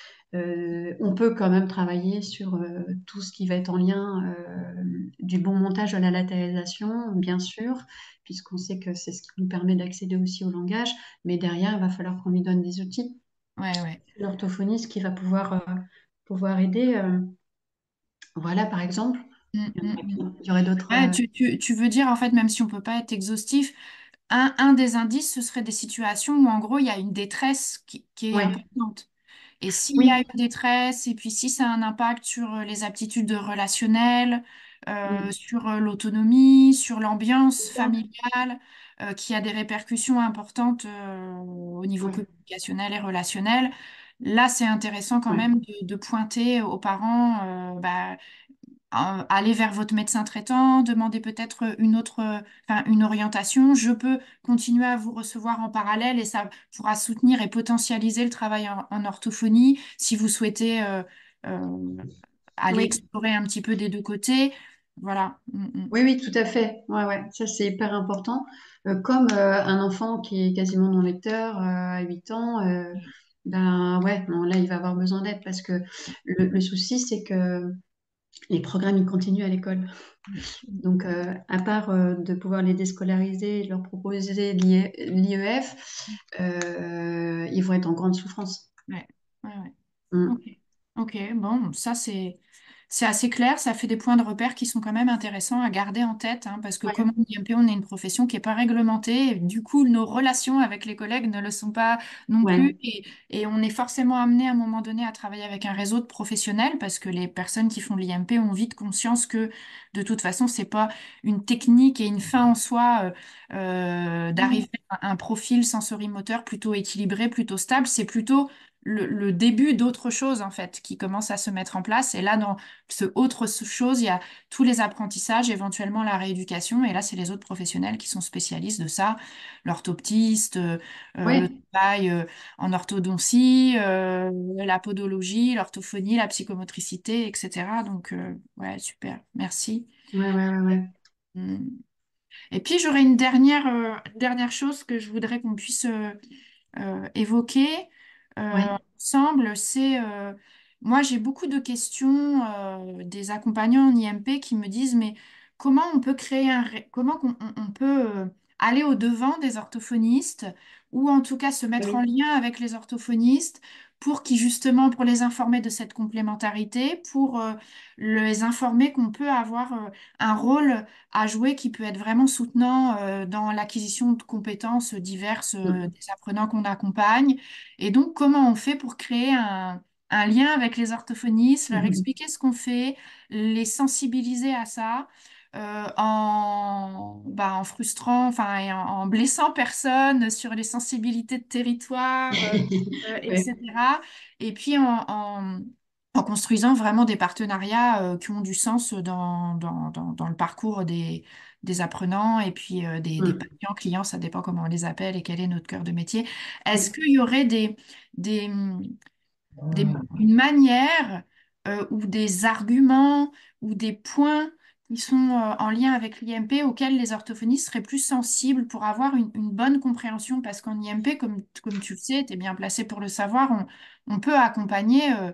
Euh, on peut quand même travailler sur euh, tout ce qui va être en lien euh, du bon montage de la latéralisation, bien sûr, puisqu'on sait que c'est ce qui nous permet d'accéder aussi au langage, mais derrière, il va falloir qu'on lui donne des outils. Ouais. Ouais. L'orthophoniste qui va pouvoir, euh, pouvoir aider. euh, voilà, par exemple. Mm. Il y en Mm. aurait Mm. plein. Il y aurait d'autres. Ouais, euh, tu, tu, tu veux dire, en fait, même si on peut pas être exhaustif, un, un des indices, ce serait des situations où, en gros, il y a une détresse qui, qui est Ouais, importante. Et s'il y a oui, une détresse, et puis si ça a un impact sur euh, les aptitudes relationnelles, euh, mm, sur euh, l'autonomie, sur l'ambiance c'est ça. familiale, euh, qui a des répercussions importantes euh, au niveau Ouais, communicationnel et relationnel, là, c'est intéressant quand ouais, même de, de pointer aux parents, euh, bah, euh, aller vers votre médecin traitant, demander peut-être une autre, euh, enfin, une orientation. Je peux continuer à vous recevoir en parallèle et ça pourra soutenir et potentialiser le travail en, en orthophonie si vous souhaitez euh, euh, aller oui, explorer un petit peu des deux côtés. Voilà. Mm, mm. oui, oui, tout à fait. Ouais, ouais, ça c'est hyper important. Euh, comme euh, un enfant qui est quasiment non lecteur euh, à huit ans, euh, ben ouais, non, là il va avoir besoin d'aide parce que le, le souci c'est que les programmes ils continuent à l'école. Donc, euh, à part euh, de pouvoir les déscolariser et de leur proposer l'I E F, euh, ils vont être en grande souffrance. Ouais, ouais, ouais. Mm. Ok. Ok, bon, ça c'est C'est assez clair, ça fait des points de repère qui sont quand même intéressants à garder en tête, hein, parce que Ouais, comme I M P, on est une profession qui n'est pas réglementée, et du coup, nos relations avec les collègues ne le sont pas non plus, ouais. et, et on est forcément amené à un moment donné à travailler avec un réseau de professionnels, parce que les personnes qui font de l'I M P ont vite conscience que de toute façon, c'est pas une technique et une fin en soi euh, euh, Mm. d'arriver à un profil sensorimoteur plutôt équilibré, plutôt stable, c'est plutôt le, le début d'autre chose en fait qui commence à se mettre en place. Et là, dans ce autre chose, il y a tous les apprentissages, éventuellement la rééducation. Et là, c'est les autres professionnels qui sont spécialistes de ça, l'orthoptiste, euh, euh, le Ouais, travail euh, en orthodontie, euh, la podologie, l'orthophonie, la psychomotricité, et cetera. Donc, euh, ouais, super, merci. ouais, ouais, ouais, ouais. Hum. Et puis, j'aurais une dernière, euh, dernière chose que je voudrais qu'on puisse euh, euh, évoquer euh, Ouais, ensemble, c'est euh, moi j'ai beaucoup de questions euh, des accompagnants en I M P qui me disent mais comment on peut créer un ré- comment qu'on- on, on peut euh, aller au-devant des orthophonistes ou en tout cas se mettre en oui. lien avec les orthophonistes pour qui justement pour les informer de cette complémentarité, pour euh, les informer qu'on peut avoir euh, un rôle à jouer qui peut être vraiment soutenant euh, dans l'acquisition de compétences diverses euh, Mm, des apprenants qu'on accompagne. Et donc, comment on fait pour créer un, un lien avec les orthophonistes, leur mhm. expliquer ce qu'on fait, les sensibiliser à ça, euh, en, bah, en frustrant, enfin, et en, en blessant personne sur les sensibilités de territoire, euh, euh, Ouais. et cetera. Et puis en, en- en construisant vraiment des partenariats euh, qui ont du sens dans, dans, dans- dans le parcours des, des apprenants et puis euh, des, des Mm, patients, clients, ça dépend comment on les appelle et quel est notre cœur de métier. Est-ce oui. qu'il y aurait des, des, des- une manière euh, ou des arguments ou des points qui sont euh, en lien avec l'I M P auxquels les orthophonistes seraient plus sensibles pour avoir une, une bonne compréhension? Parce qu'en I M P, comme, comme tu le sais, tu es bien placé pour le savoir, on, on peut accompagner euh,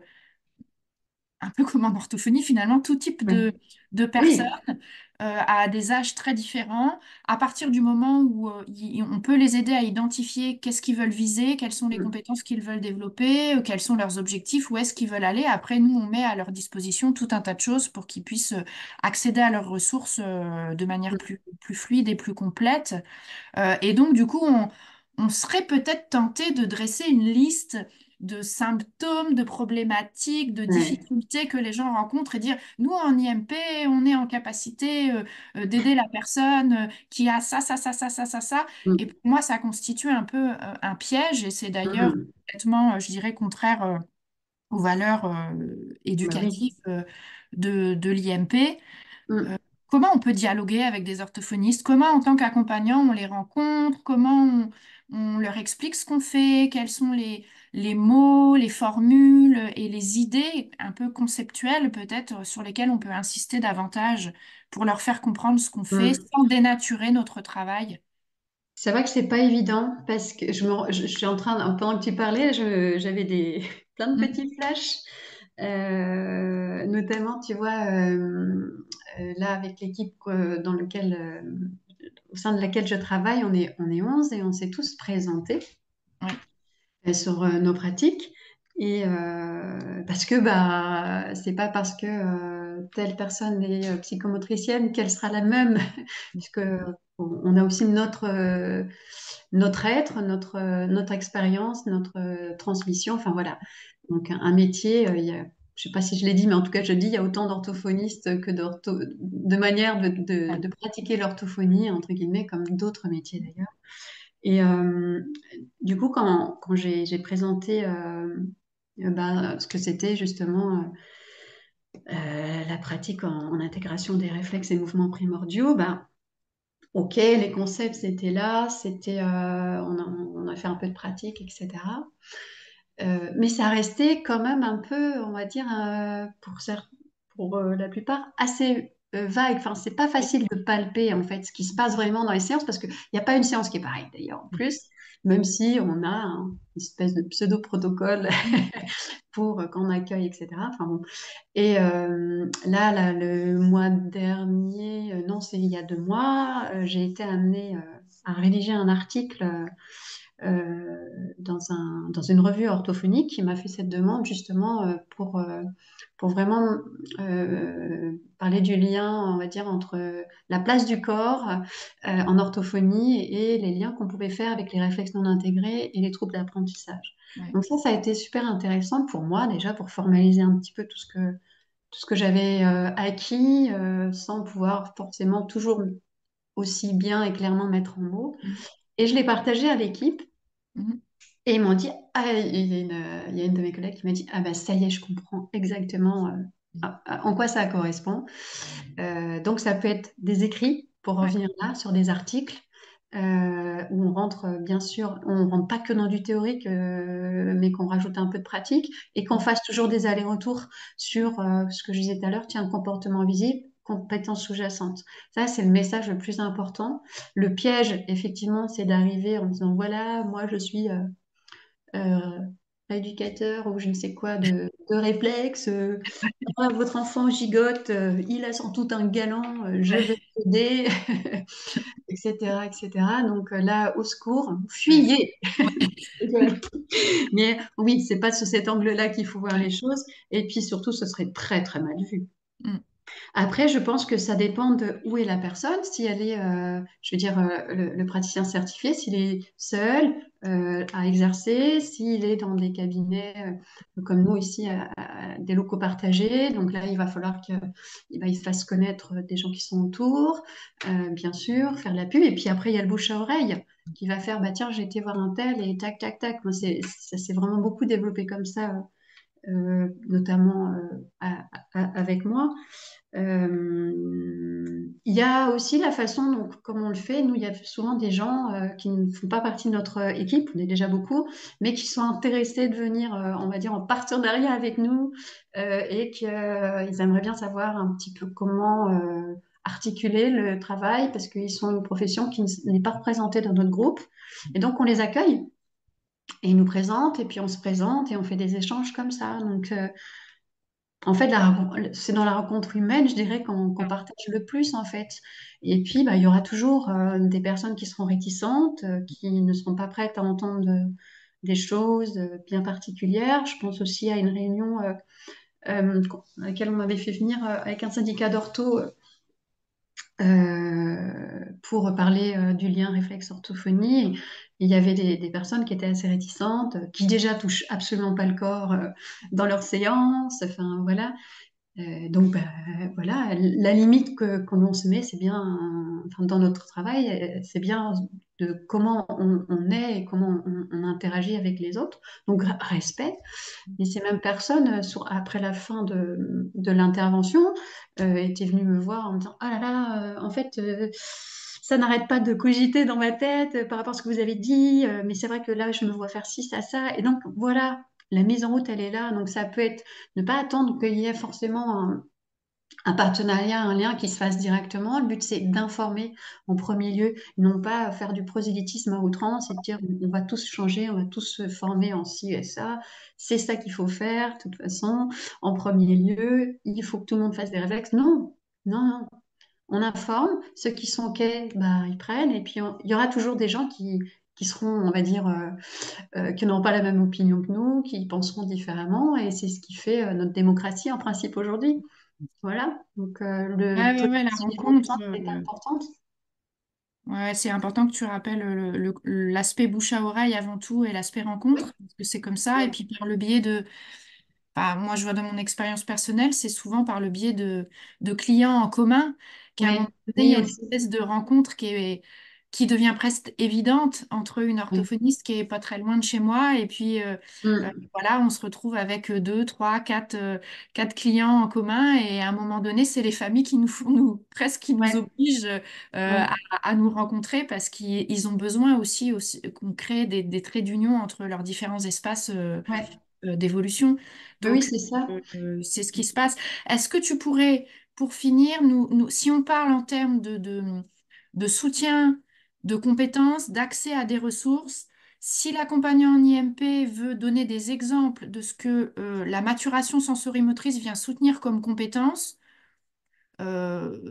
un peu comme en orthophonie, finalement, tout type Ouais. de, de personnes Oui. euh, à des âges très différents. À partir du moment où euh, y- on peut les aider à identifier qu'est-ce qu'ils veulent viser, quelles sont les Mm, compétences qu'ils veulent développer, euh, quels sont leurs objectifs, où est-ce qu'ils veulent aller. Après, nous, on met à leur disposition tout un tas de choses pour qu'ils puissent euh, accéder à leurs ressources euh, de manière mm, plus, plus fluide et plus complète. Euh, et donc, du coup, on, on serait peut-être tenté de dresser une liste de symptômes, de problématiques, de ouais. difficultés que les gens rencontrent et dire, nous, en I M P, on est en capacité euh, euh, d'aider la personne euh, qui a ça, ça, ça, ça, ça, ça, ça. Et Mm, pour moi, ça constitue un peu euh, un piège et c'est d'ailleurs mm. complètement, euh, je dirais, contraire euh, aux valeurs euh, Bah oui. éducatives euh, de, de l'I M P. Euh, Mm, comment on peut dialoguer avec des orthophonistes? Comment, en tant qu'accompagnant, on les rencontre? Comment on, on leur explique ce qu'on fait? Quels sont les, les mots, les formules et les idées un peu conceptuelles, peut-être, sur lesquelles on peut insister davantage pour leur faire comprendre ce qu'on fait mm. sans dénaturer notre travail? C'est vrai que c'est pas évident parce que je, me, je, je suis en train, pendant que tu parlais, je- j'avais des plein de Mm. petits flashs. Euh, notamment, tu vois, euh, euh, là avec l'équipe euh, dans lequel, euh, au sein de laquelle je travaille, on est, on est onze et on s'est tous présentés Oui, euh, sur euh, nos pratiques. Et euh, parce que bah, c'est pas parce que euh, telle personne est euh, psychomotricienne qu'elle sera la même, puisque on on a aussi notre, euh, notre être, notre, euh, notre expérience, notre euh, transmission. Enfin voilà. Donc un, un métier, euh, il y a, je sais pas si je l'ai dit, mais en tout cas je dis, il y a autant d'orthophonistes que d'ortho, de manières de, de, de pratiquer l'orthophonie, entre guillemets, comme d'autres métiers d'ailleurs. Et euh, du coup, quand, quand j'ai j'ai présenté euh, euh, bah, ce que c'était justement euh, la pratique en, en intégration des réflexes et mouvements primordiaux, bah, ok, les concepts c'était là, c'était, euh, on a, on a fait un peu de pratique, et cetera. Euh, mais ça restait quand même un peu, on va dire, euh, pour, cer- pour euh, la plupart, assez euh, vague. Enfin, c'est pas oui, facile de palper en fait ce qui se passe vraiment dans les séances parce qu'il n'y a pas une séance qui est pareille d'ailleurs en plus, même si on a un- une espèce de pseudo-protocole pour euh, quand on accueille, et cetera. Enfin bon. Et euh, là, là, le mois dernier, euh, non, c'est il y a deux mois, euh, j'ai été amenée euh, à rédiger un article euh, dans un, dans une revue orthophonique qui m'a fait cette demande justement euh, pour, euh, pour vraiment euh, parler du lien, on va dire, entre la place du corps euh, en orthophonie et les liens qu'on pouvait faire avec les réflexes non intégrés et les troubles d'apprentissage. Ouais. Donc ça, ça a été super intéressant pour moi déjà pour formaliser un petit peu tout ce que, tout ce que j'avais euh, acquis euh, sans pouvoir forcément toujours aussi bien et clairement mettre en mots. Mhm. Et je l'ai partagé à l'équipe Mhm. et ils m'ont dit, ah, il y a une, il y a une de mes collègues qui m'a dit, ah ben ça y est, je comprends exactement euh, à- à- en quoi ça correspond. Euh, donc ça peut être des écrits, pour Ouais. revenir là, sur des articles. Euh, où on rentre, euh, bien sûr, on rentre pas que dans du théorique, euh, mais qu'on rajoute un peu de pratique et qu'on fasse toujours des allers-retours sur euh, ce que je disais tout à l'heure, tiens, comportement visible, compétences sous-jacentes. Ça, c'est le message le plus important. Le piège, effectivement, c'est d'arriver en disant, voilà, moi, je suis euh, euh, éducateur ou je ne sais quoi de, de réflexe. euh, Ah, votre enfant gigote, euh, il a sans doute un galant, euh, je vais Ouais. l'aider, et cetera, et cetera. Donc euh, là, au secours, Ouais. fuyez. Mais oui, c'est pas sous cet angle-là qu'il faut voir les choses. Et puis surtout, ce serait très très mal vu. Mm. Après, je pense que ça dépend de où est la personne. Si elle est, euh, je veux dire, euh, le, le praticien certifié, s'il est seul euh, à exercer, s'il est dans des cabinets euh, comme nous ici, à- à- des locaux partagés. Donc là, il va falloir qu'il il se fasse connaître des gens qui sont autour, euh, bien sûr, faire la pub. Et puis après, il y a le bouche à oreille qui va faire, bah tiens, j'ai été voir un tel et tac, tac, tac. Moi, c'est, ça s'est vraiment beaucoup développé comme ça, euh, notamment euh, à- à- avec moi. Euh, il y a aussi la façon, donc, comme on le fait, nous, il y a souvent des gens euh, qui ne font pas partie de notre équipe, on est déjà beaucoup, mais qui sont intéressés de venir, euh, on va dire, en partenariat avec nous euh, et qu'ils aimeraient bien savoir un petit peu comment euh, articuler le travail parce qu'ils sont une profession qui ne- n'est pas représentée dans notre groupe. Et donc, on les accueille et ils nous présentent et puis on se présente et on fait des échanges comme ça. Donc, euh, en fait, la c'est dans la rencontre humaine, je dirais, qu'on qu'on partage le plus, en fait. Et puis, bah, il y aura toujours euh, des personnes qui seront réticentes, euh, qui ne seront pas prêtes à entendre euh, des choses euh, bien particulières. Je pense aussi à une réunion euh, euh, à laquelle on m'avait fait venir euh, avec un syndicat d'ortho euh, pour parler euh, du lien réflexe-orthophonie. Et il y avait des, des personnes qui étaient assez réticentes, euh, qui déjà touchent absolument pas le corps euh, dans leurs séances. Enfin, voilà. Euh, donc, bah, voilà, la limite que, que l'on se met, c'est bien, euh, enfin, dans notre travail, euh, c'est bien de comment on, on est et comment on, on interagit avec les autres. Donc, respect. Et ces mêmes personnes, euh, sur- après la fin de, de l'intervention, euh, étaient venues me voir en me disant, ah là là, euh, en fait, euh, ça n'arrête pas de cogiter dans ma tête euh, par rapport à ce que vous avez dit, euh, mais c'est vrai que là, je me vois faire ci, ça, ça. Et donc, voilà, la mise en route, elle est là. Donc, ça peut être ne pas attendre qu'il y ait forcément un, un partenariat, un lien qui se fasse directement. Le but, c'est d'informer en premier lieu, non pas faire du prosélytisme à outrance et de dire on va tous changer, on va tous se former en ci et ça. C'est ça qu'il faut faire, de toute façon. En premier lieu, il faut que tout le monde fasse des réflexes. Non, non, non. On informe, ceux qui sont OK, bah, ils prennent, et puis on- il y aura toujours des gens qui, qui seront, on va dire, euh, euh, qui n'auront pas la même opinion que nous, qui penseront différemment, et c'est ce qui fait euh, notre démocratie en principe aujourd'hui. Voilà, donc euh, le Ouais, ouais, ouais, la positionnement du rencontre, centre est euh, important. ouais, c'est important que tu rappelles le- le- l'aspect bouche à oreille avant tout et l'aspect rencontre, parce que c'est comme ça. Et Oui, puis par le biais de, bah, moi je vois dans mon expérience personnelle, c'est souvent par le biais de, de clients en commun qu'à un moment oui, donné, il y oui a une aussi. espèce de rencontre qui est, qui devient presque évidente entre une Oui. orthophoniste qui est pas très loin de chez moi et puis euh, euh, Mm. voilà, on se retrouve avec deux, trois, quatre, euh, quatre clients en commun et à un moment donné, c'est les familles qui nous font nous presque qui nous Ouais, obligent euh, à, ouais, à nous rencontrer parce qu'ils ils ont besoin aussi, aussi qu'on crée des, des traits d'union entre leurs différents espaces euh, ouais. euh, d'évolution. Oui, oui, Donc, c'est ça. euh, euh, c'est ce qui se passe. Est-ce que tu pourrais, pour finir, nous, nous- si on parle en termes de, de, de soutien, de compétences, d'accès à des ressources, si l'accompagnant en I M P veut donner des exemples de ce que euh, la maturation sensorimotrice vient soutenir comme compétence, euh,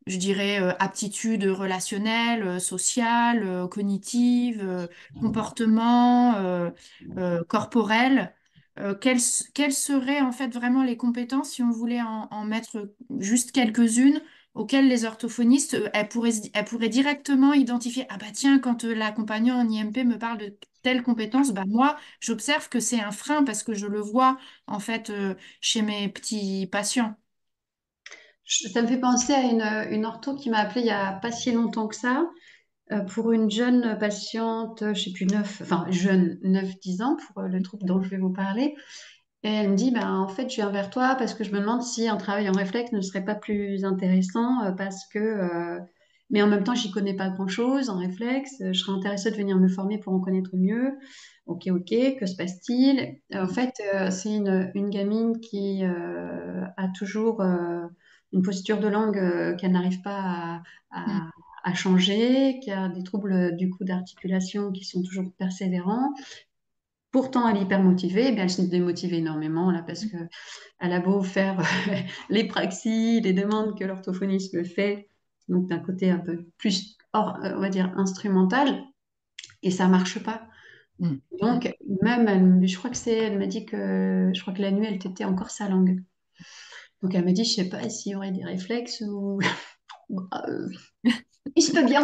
je dirais, euh, aptitudes relationnelles, euh, sociales, euh, cognitives, euh, comportements, euh, euh, corporels. Euh, quelles, quelles seraient en fait vraiment les compétences, si on voulait en, en mettre juste quelques-unes, auxquelles les orthophonistes, euh, elles pourraient, se- elles pourraient directement identifier, ah bah tiens, quand euh, l'accompagnant en I M P me parle de telle compétence, bah moi, j'observe que c'est un frein parce que je le vois en fait euh, chez mes petits patients. Je- Ça me fait penser à une, une ortho qui m'a appelé il y a pas si longtemps que ça, euh, pour une jeune patiente, euh, je sais plus, neuf, enfin jeune, neuf dix ans, pour euh, le trouble dont je vais vous parler. Et elle me dit, ben, en fait, je viens vers toi parce que je me demande si un travail en réflexe ne serait pas plus intéressant, euh, parce que, euh, mais en même temps, j'y connais pas grand-chose en réflexe. Euh, Je serais intéressée de venir me former pour en connaître mieux. Ok, ok, que se passe-t-il? En fait, euh, c'est une, une gamine qui euh, a toujours euh, une posture de langue euh, qu'elle n'arrive pas à, Mm, à- à changer, qui a des troubles du coup d'articulation qui sont toujours persévérants. Pourtant, elle est hyper motivée, eh bien, elle se démotive énormément là parce que elle a beau faire les praxis, les demandes que l'orthophoniste me fait, donc d'un côté un peu plus, hors, euh, on va dire, instrumental, et ça marche pas. mm, mm. Donc, même, elle- je crois que c'est, elle m'a dit que, je crois que la nuit, elle tétait encore sa langue. Donc, elle m'a dit, je sais pas s'il y aurait des réflexes ou, Bah, euh, il se peut bien.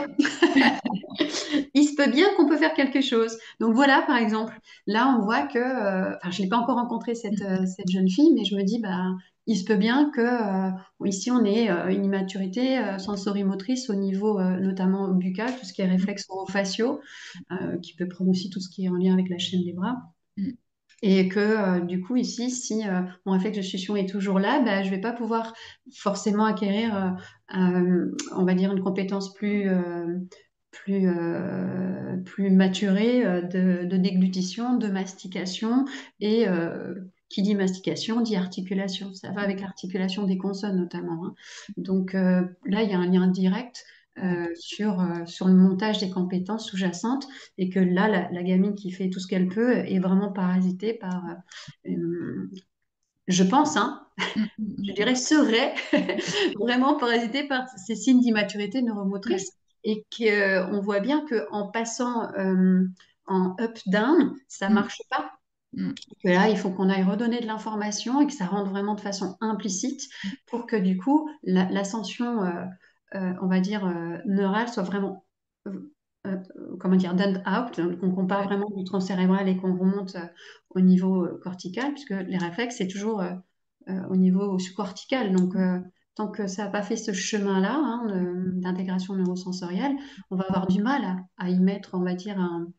Il se peut bien qu'on peut faire quelque chose. Donc voilà, par exemple, là, on voit que, euh, enfin, je n'ai pas encore rencontré cette, euh, cette jeune fille, mais je me dis, bah, il se peut bien que euh, ici, on ait euh, une immaturité euh, sensorimotrice au niveau euh, notamment buccal, tout ce qui est réflexes orofaciaux, euh, qui peut prendre aussi tout ce qui est en lien avec la chaîne des bras. Mm, Et que euh, du coup, ici, si euh, mon réflexe de succion est toujours là, bah, je ne vais pas pouvoir forcément acquérir, euh, euh, on va dire, une compétence plus, euh, plus, euh, plus maturée euh, de, de déglutition, de mastication. Et euh, qui dit mastication dit articulation. Ça va avec l'articulation des consonnes notamment, hein. Donc euh, là, il y a un lien direct. mm, euh, sur, euh, sur le montage des compétences sous-jacentes et que là, la, la gamine qui fait tout ce qu'elle peut est vraiment parasitée par, euh, euh, je pense, hein, mm, je mm, mm. dirais serait vraiment parasitée par ces signes d'immaturité Ouais. neuromotrice et qu'on voit bien qu'en passant euh, en up-down, ça Mm, marche pas. mm, Que là, il faut qu'on aille redonner de l'information et que ça rentre vraiment de façon implicite pour que du coup, la- l'ascension, euh, euh, on va dire, euh, neurale soit vraiment, euh, euh, comment dire, done out, donc qu'on compare ouais. vraiment du tronc cérébral et qu'on remonte euh, au niveau euh, cortical, puisque les réflexes, c'est toujours euh, euh, au niveau sous-cortical. Donc, euh, tant que ça n'a pas fait ce chemin-là, hein, de- d'intégration neurosensorielle, on va avoir du mal à, à y mettre, on va dire, un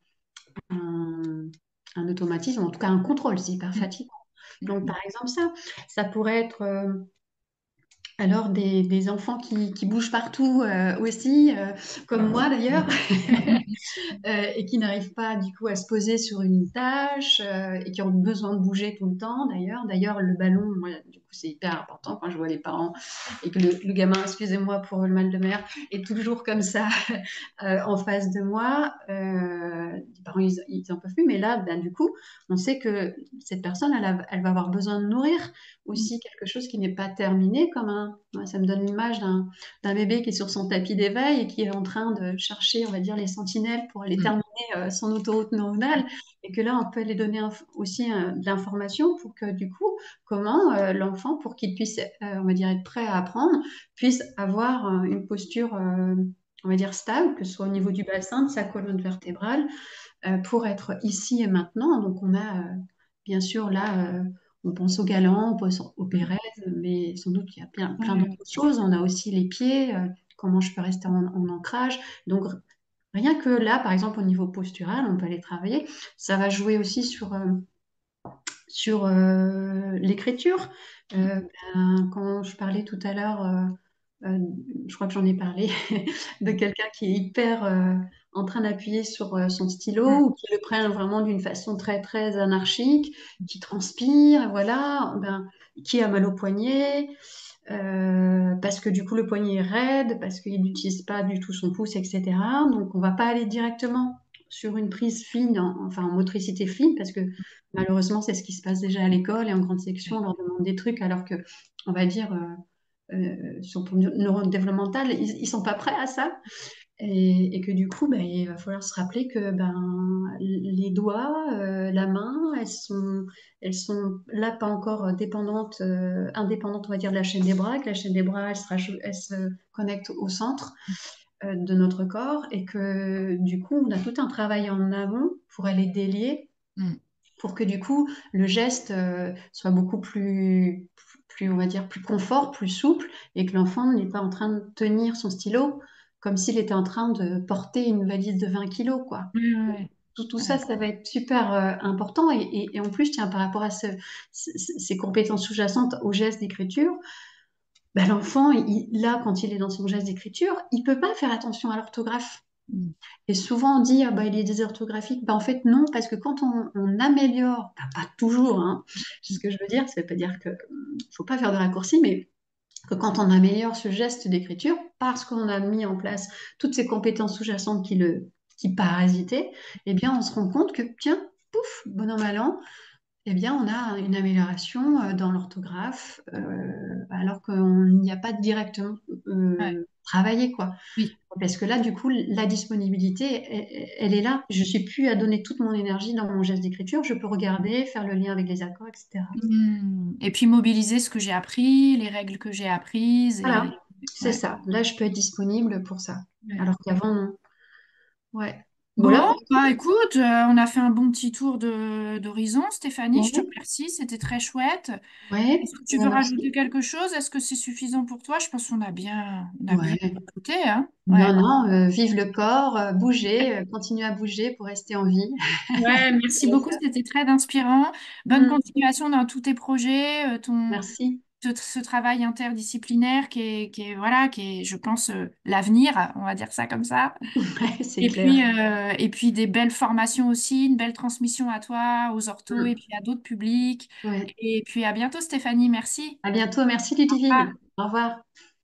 un, un automatisme, en tout cas un contrôle, c'est hyper Mm, fatigant. Donc, mm, par exemple, ça, ça pourrait être euh, alors des, des enfants qui, qui bougent partout euh, aussi, euh, comme moi d'ailleurs, mm. euh, et qui n'arrivent pas du coup à se poser sur une tâche euh, et qui ont besoin de bouger tout le temps d'ailleurs. D'ailleurs, le ballon, moi, du coup, c'est hyper important quand je vois les parents et que le, le gamin, excusez-moi pour le mal de mer, est toujours comme ça euh, en face de moi. Euh, les parents, ils, ils en peuvent plus, mais là, ben, du coup, on sait que cette personne, elle, a- elle va avoir besoin de nourrir aussi quelque chose qui n'est pas terminé, comme un, ouais, ça me donne l'image d'un d'un bébé qui est sur son tapis d'éveil et qui est en train de chercher, on va dire, les sentinelles pour aller Mm, terminer euh, son autoroute neuronale, et que là, on peut aller donner inf- aussi euh, de l'information pour que, du coup, comment euh, l'enfant, pour qu'il puisse, euh, on va dire, être prêt à apprendre, puisse avoir euh, une posture, euh, on va dire, stable, que ce soit au niveau du bassin, de sa colonne vertébrale, euh, pour être ici et maintenant. Donc, on a, euh, bien sûr, là, euh, on pense au galant, on pense au mm. Pérez, mais sans doute qu'il y a plein, plein Ouais, d'autres choses. On a aussi les pieds, euh, comment je peux rester en, en ancrage. Donc, rien que là, par exemple, au niveau postural, on peut aller travailler. Ça va jouer aussi sur, euh, sur euh, l'écriture. Euh, ben, quand je parlais tout à l'heure, euh, euh, je crois que j'en ai parlé, de quelqu'un qui est hyper euh, en train d'appuyer sur euh, son mm, stylo ou qui le prend vraiment d'une façon très très anarchique, qui transpire, voilà, ben, qui a mal au poignet, euh, parce que du coup le poignet est raide, parce qu'il n'utilise pas du tout son pouce, et cetera. Donc on va pas aller directement sur une prise fine, en- enfin en motricité fine, parce que malheureusement c'est ce qui se passe déjà à l'école et en grande section, on leur demande des trucs alors que, on va dire, euh, euh, sur le plan neurodéveloppemental, ils, ils sont pas prêts à ça. Et, et que du coup, ben, il va falloir se rappeler que ben, les doigts, euh, la main, elles sont, elles sont là pas encore dépendantes, euh, indépendantes, on va dire, de la chaîne des bras, que la chaîne des bras, elle se, rajou- elle se connecte au centre euh, de notre corps et que du coup, on a tout un travail en amont pour aller délier, Mm. pour que du coup, le geste euh, soit beaucoup plus, plus, on va dire, plus confort, plus souple et que l'enfant n'est pas en train de tenir son stylo comme s'il était en train de porter une valise de vingt kilos, quoi. Ouais, ouais, Tout, tout ça, ouais. ça va être super euh, important. Et, et- et en plus, tiens, par rapport à ce- ce- ces compétences sous-jacentes au geste d'écriture, bah, l'enfant, il- là, quand il est dans son geste d'écriture, il peut pas faire attention à l'orthographe. Mm. Et souvent, on dit, ah bah, il est désorthographique. Bah, en fait, non, parce que quand on, on améliore, bah, pas toujours, hein, ce que je veux dire, ça veut pas dire que hum, faut pas faire de raccourcis, mais que quand on améliore ce geste d'écriture, parce qu'on a mis en place toutes ces compétences sous-jacentes qui le qui parasitaient, eh bien, on se rend compte que, tiens, pouf, bon an, mal an, eh bien, on a une amélioration euh, dans l'orthographe, euh, alors qu'on n'y a pas directement Ouais. euh, travaillé, quoi. Oui. Parce que là, du coup, la disponibilité, elle, elle est là. Je ne suis plus à donner toute mon énergie dans mon geste d'écriture. Je peux regarder, faire le lien avec les accords, et cetera. Mm. Et puis mobiliser ce que j'ai appris, les règles que j'ai apprises Voilà, et c'est ouais. ça. Là, je peux être disponible pour ça. Ouais. Alors qu'avant, non. Ouais. Voilà. Bon, bah écoute, euh, on a fait un bon petit tour de d'horizon, Stéphanie, je te Ouais, remercie, c'était très chouette. ouais, Est-ce que je tu vous veux rajouter remercie. quelque chose? Est-ce que c'est suffisant pour toi? Je pense qu'on a bien, on a bien Ouais. écouté, hein? Non, Ouais. non, euh, vive le corps, euh, bougez, euh, continuez à bouger pour rester en vie. Ouais, merci beaucoup, c'était très inspirant. Bonne Hmm, continuation dans tous tes projets, euh, ton, merci. ce, ce travail interdisciplinaire qui est, qui est, voilà, qui est, je pense, euh, l'avenir, on va dire ça comme ça. Ouais, c'est Et clair. puis, euh, et puis des belles formations aussi, une belle transmission à toi, aux orthos et Hmm, puis à d'autres publics. ouais. Et puis à bientôt, Stéphanie, merci. À bientôt. Merci, Au revoir. Ludivine. Au revoir.